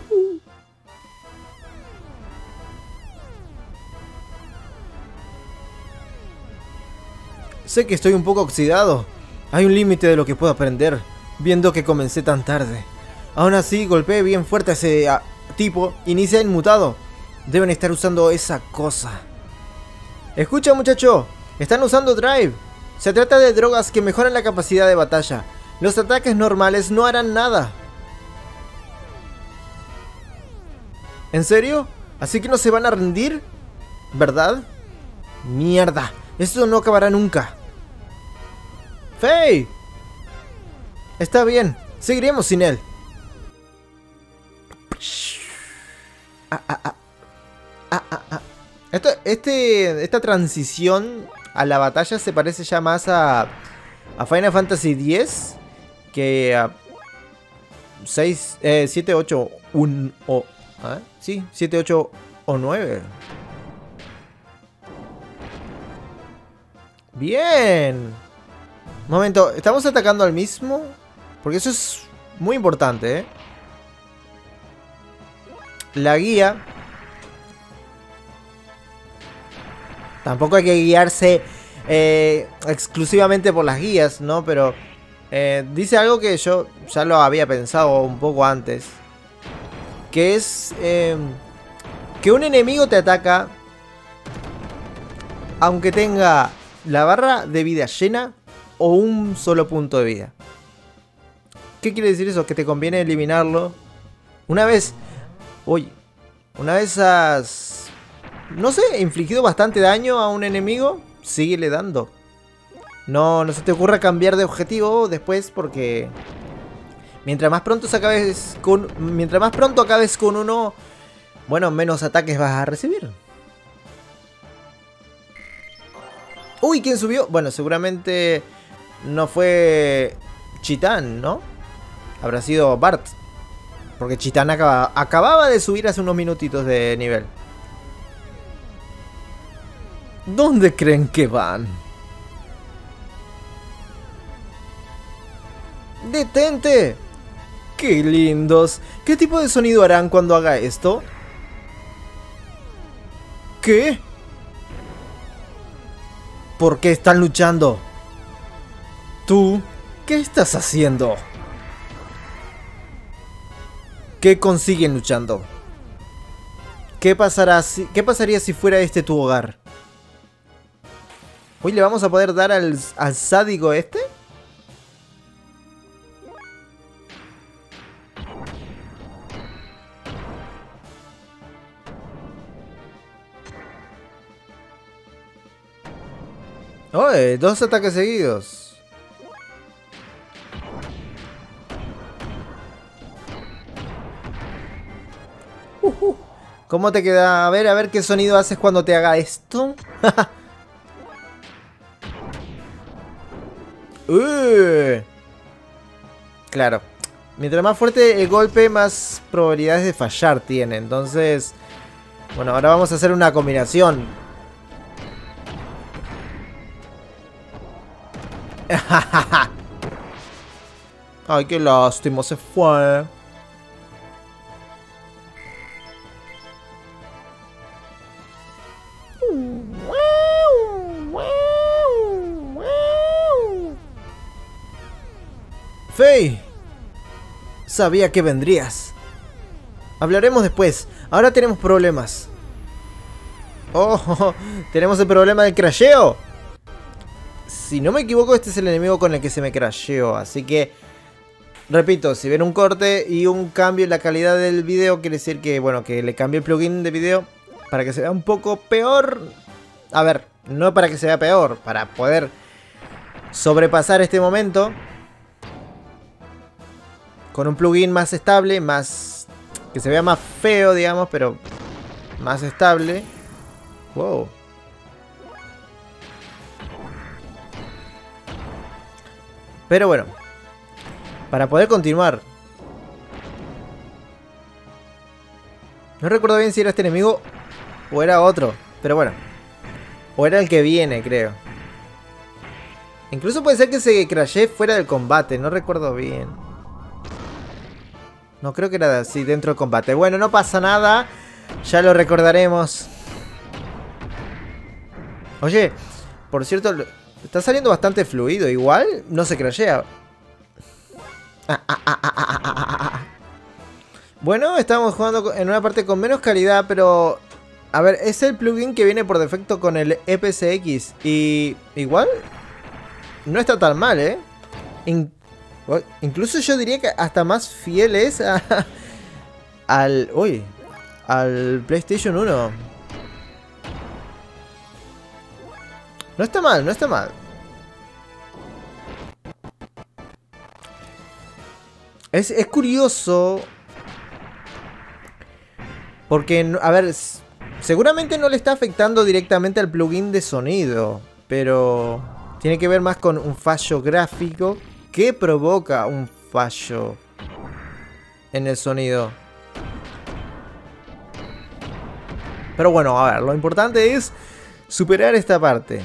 Sé que estoy un poco oxidado. Hay un límite de lo que puedo aprender, viendo que comencé tan tarde. Aún así, golpeé bien fuerte a ese a, tipo, inicia inmutado. Deben estar usando esa cosa. Escucha, muchacho, están usando Drive. Se trata de drogas que mejoran la capacidad de batalla. Los ataques normales no harán nada. ¿En serio? ¿Así que no se van a rendir? ¿Verdad? Mierda, esto no acabará nunca. ¡Fei! Está bien, seguiremos sin él. Ah, ah, ah. Ah, ah, ah. Esto, este, esta transición a la batalla se parece ya más a, a Final Fantasy diez que a seis, eh, siete, ocho, uno o... ¿eh? Sí, siete, ocho o nueve. Bien. Momento, ¿estamos atacando al mismo? Porque eso es muy importante, ¿eh? La guía... Tampoco hay que guiarse eh, exclusivamente por las guías, ¿no? Pero eh, dice algo que yo ya lo había pensado un poco antes. Que es eh, que un enemigo te ataca aunque tenga la barra de vida llena o un solo punto de vida. ¿Qué quiere decir eso? Que te conviene eliminarlo. Una vez... Uy, una vez has... No sé, infligido bastante daño a un enemigo, síguele dando. No, no se te ocurra cambiar de objetivo después porque... Mientras más pronto se acabes con... Mientras más pronto acabes con uno, bueno, menos ataques vas a recibir. Uy, ¿quién subió? Bueno, seguramente no fue Chitán, ¿no? Habrá sido Bart. Porque Chitán acaba... acababa de subir hace unos minutitos de nivel. ¿Dónde creen que van? ¡Detente! ¡Qué lindos! ¿Qué tipo de sonido harán cuando haga esto? ¿Qué? ¿Por qué están luchando? ¿Tú? ¿Qué estás haciendo? ¿Qué consiguen luchando? ¿Qué pasará si, ¿Qué pasaría si fuera este tu hogar? Hoy le vamos a poder dar al, al sádico este. Oye, dos ataques seguidos. Uh, uh. ¿Cómo te queda? A ver, a ver qué sonido haces cuando te haga esto. Uh. Claro. Mientras más fuerte el golpe, más probabilidades de fallar tiene. Entonces, bueno, ahora vamos a hacer una combinación. Ay, qué lástima, se fue. Faye, sabía que vendrías. Hablaremos después. Ahora tenemos problemas. Oh, tenemos el problema del crasheo. Si no me equivoco, este es el enemigo con el que se me crasheó. Así que, repito, si ven un corte y un cambio en la calidad del video, quiere decir que, bueno, que le cambié el plugin de video para que se vea un poco peor. A ver, no para que se vea peor, para poder sobrepasar este momento con un plugin más estable, más que se vea más feo, digamos, pero más estable. Wow. Pero bueno, para poder continuar. No recuerdo bien si era este enemigo o era otro, pero bueno. O era el que viene, creo. Incluso puede ser que se crashee fuera del combate, no recuerdo bien. No, creo que era así, dentro del combate. Bueno, no pasa nada, ya lo recordaremos. Oye, por cierto, está saliendo bastante fluido. Igual no se crashea. Ah, ah, ah, ah, ah, ah, ah. Bueno, estamos jugando en una parte con menos calidad, pero... A ver, es el plugin que viene por defecto con el E P C X. Y igual no está tan mal, ¿eh? In... Incluso yo diría que hasta más fiel es a... al... Uy, al PlayStation uno. No está mal, no está mal. Es, es curioso. Porque, a ver, seguramente no le está afectando directamente al plugin de sonido. Pero tiene que ver más con un fallo gráfico que provoca un fallo en el sonido. Pero bueno, a ver, lo importante es superar esta parte.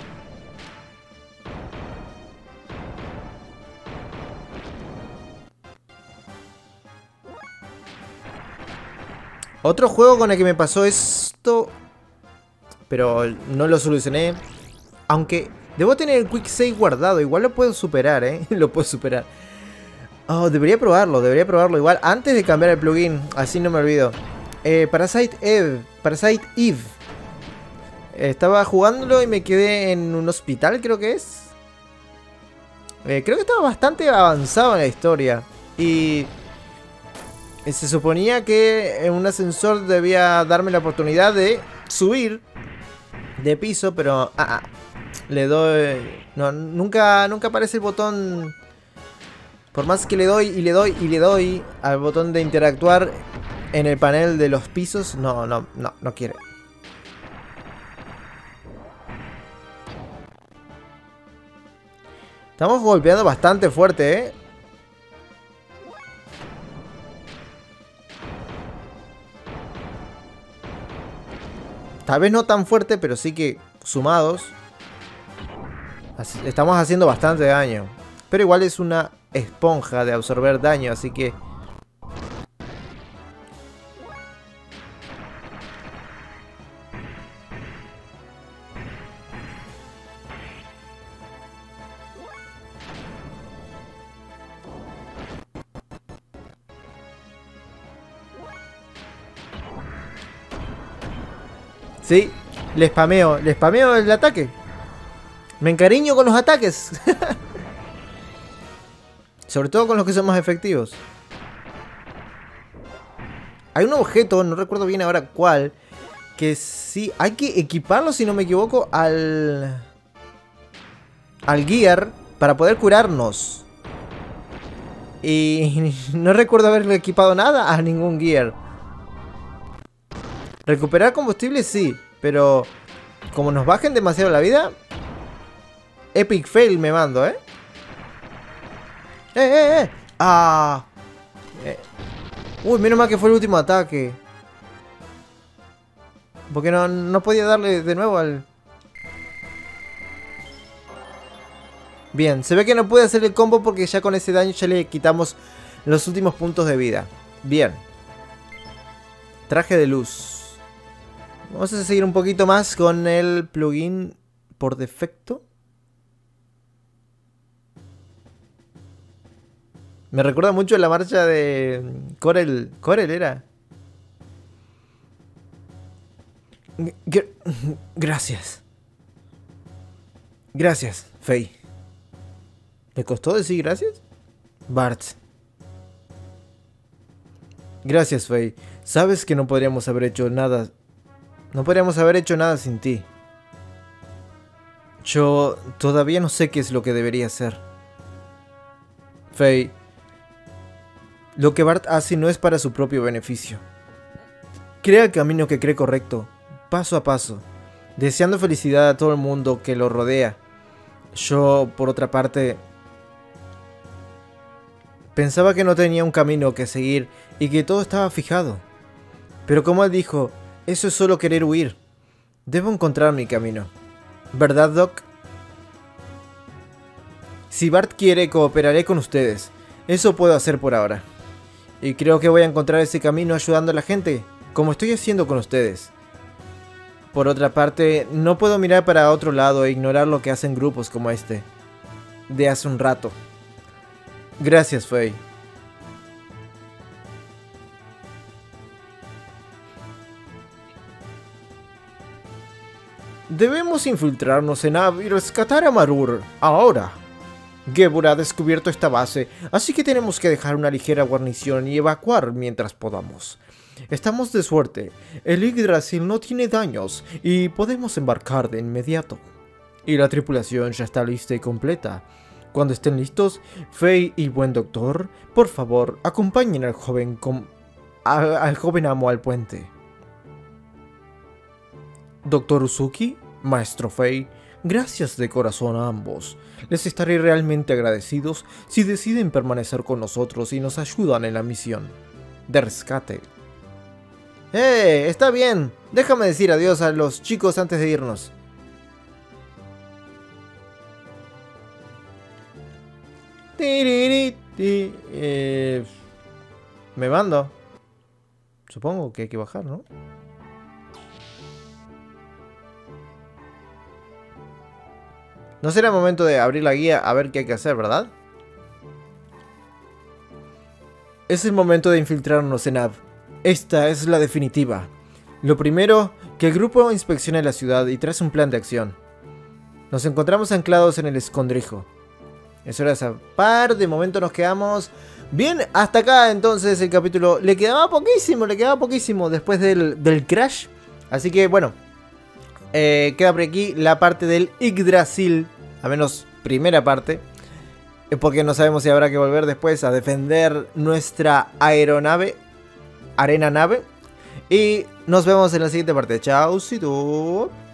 Otro juego con el que me pasó esto, pero no lo solucioné. Aunque debo tener el Quick Save guardado. Igual lo puedo superar, ¿eh? Lo puedo superar. Oh, debería probarlo, debería probarlo igual antes de cambiar el plugin. Así no me olvido. Eh, Parasite Eve. Parasite Eve. Estaba jugándolo y me quedé en un hospital, creo que es. Eh, creo que estaba bastante avanzado en la historia. Y... se suponía que un ascensor debía darme la oportunidad de subir de piso, pero ah, ah, le doy... No, nunca, nunca aparece el botón. Por más que le doy y le doy y le doy al botón de interactuar en el panel de los pisos, no, no, no, no quiere. Estamos golpeando bastante fuerte, ¿eh? Tal vez no tan fuerte, pero sí que sumados estamos haciendo bastante daño. Pero igual es una esponja de absorber daño, así que... Sí, le spameo, le spameo el ataque. Me encariño con los ataques. Sobre todo con los que son más efectivos. Hay un objeto, no recuerdo bien ahora cuál, que sí, hay que equiparlo, si no me equivoco, al... al gear para poder curarnos. Y no recuerdo haberle equipado nada a ningún gear. Recuperar combustible sí, pero como nos bajen demasiado la vida, epic fail me mando, ¿eh? ¡Eh, eh, eh! ¡Ah! Eh. Uy, menos mal que fue el último ataque. Porque no, no podía darle de nuevo al... Bien, se ve que no puede hacer el combo porque ya con ese daño ya le quitamos los últimos puntos de vida. Bien. Traje de luz. Vamos a seguir un poquito más con el plugin por defecto. Me recuerda mucho la marcha de Corel. Corel era. G gracias. Gracias, Faye. ¿Le costó decir gracias? Bart. Gracias, Faye. Sabes que no podríamos haber hecho nada. No podríamos haber hecho nada sin ti. Yo todavía no sé qué es lo que debería hacer. Faye. Lo que Bart hace no es para su propio beneficio. Crea el camino que cree correcto, paso a paso, deseando felicidad a todo el mundo que lo rodea. Yo, por otra parte, pensaba que no tenía un camino que seguir y que todo estaba fijado. Pero como él dijo, eso es solo querer huir. Debo encontrar mi camino. ¿Verdad, Doc? Si Bart quiere, cooperaré con ustedes. Eso puedo hacer por ahora. Y creo que voy a encontrar ese camino ayudando a la gente, como estoy haciendo con ustedes. Por otra parte, no puedo mirar para otro lado e ignorar lo que hacen grupos como este. De hace un rato. Gracias, Faye. Debemos infiltrarnos en Ab y rescatar a Marur. Ahora. Gebur ha descubierto esta base, así que tenemos que dejar una ligera guarnición y evacuar mientras podamos. Estamos de suerte, el Yggdrasil no tiene daños y podemos embarcar de inmediato. Y la tripulación ya está lista y completa. Cuando estén listos, Faye y buen doctor, por favor, acompañen al joven, com a al joven amo al puente. Doctor Uzuki, Maestro Faye, gracias de corazón a ambos. Les estaré realmente agradecidos si deciden permanecer con nosotros y nos ayudan en la misión de rescate. ¡Eh! Está bien. Déjame decir adiós a los chicos antes de irnos. Eh, me mando. Supongo que hay que bajar, ¿no? No será momento de abrir la guía a ver qué hay que hacer, ¿verdad? Es el momento de infiltrarnos en Ab. Esta es la definitiva. Lo primero, que el grupo inspeccione la ciudad y trace un plan de acción. Nos encontramos anclados en el escondrijo. Es hora de zapar, de momento nos quedamos bien. Hasta acá entonces el capítulo. Le quedaba poquísimo, le quedaba poquísimo después del, del crash. Así que bueno. Eh, queda por aquí la parte del Yggdrasil, a menos primera parte, porque no sabemos si habrá que volver después a defender nuestra aeronave, arena nave. Y nos vemos en la siguiente parte. Chao, si tú.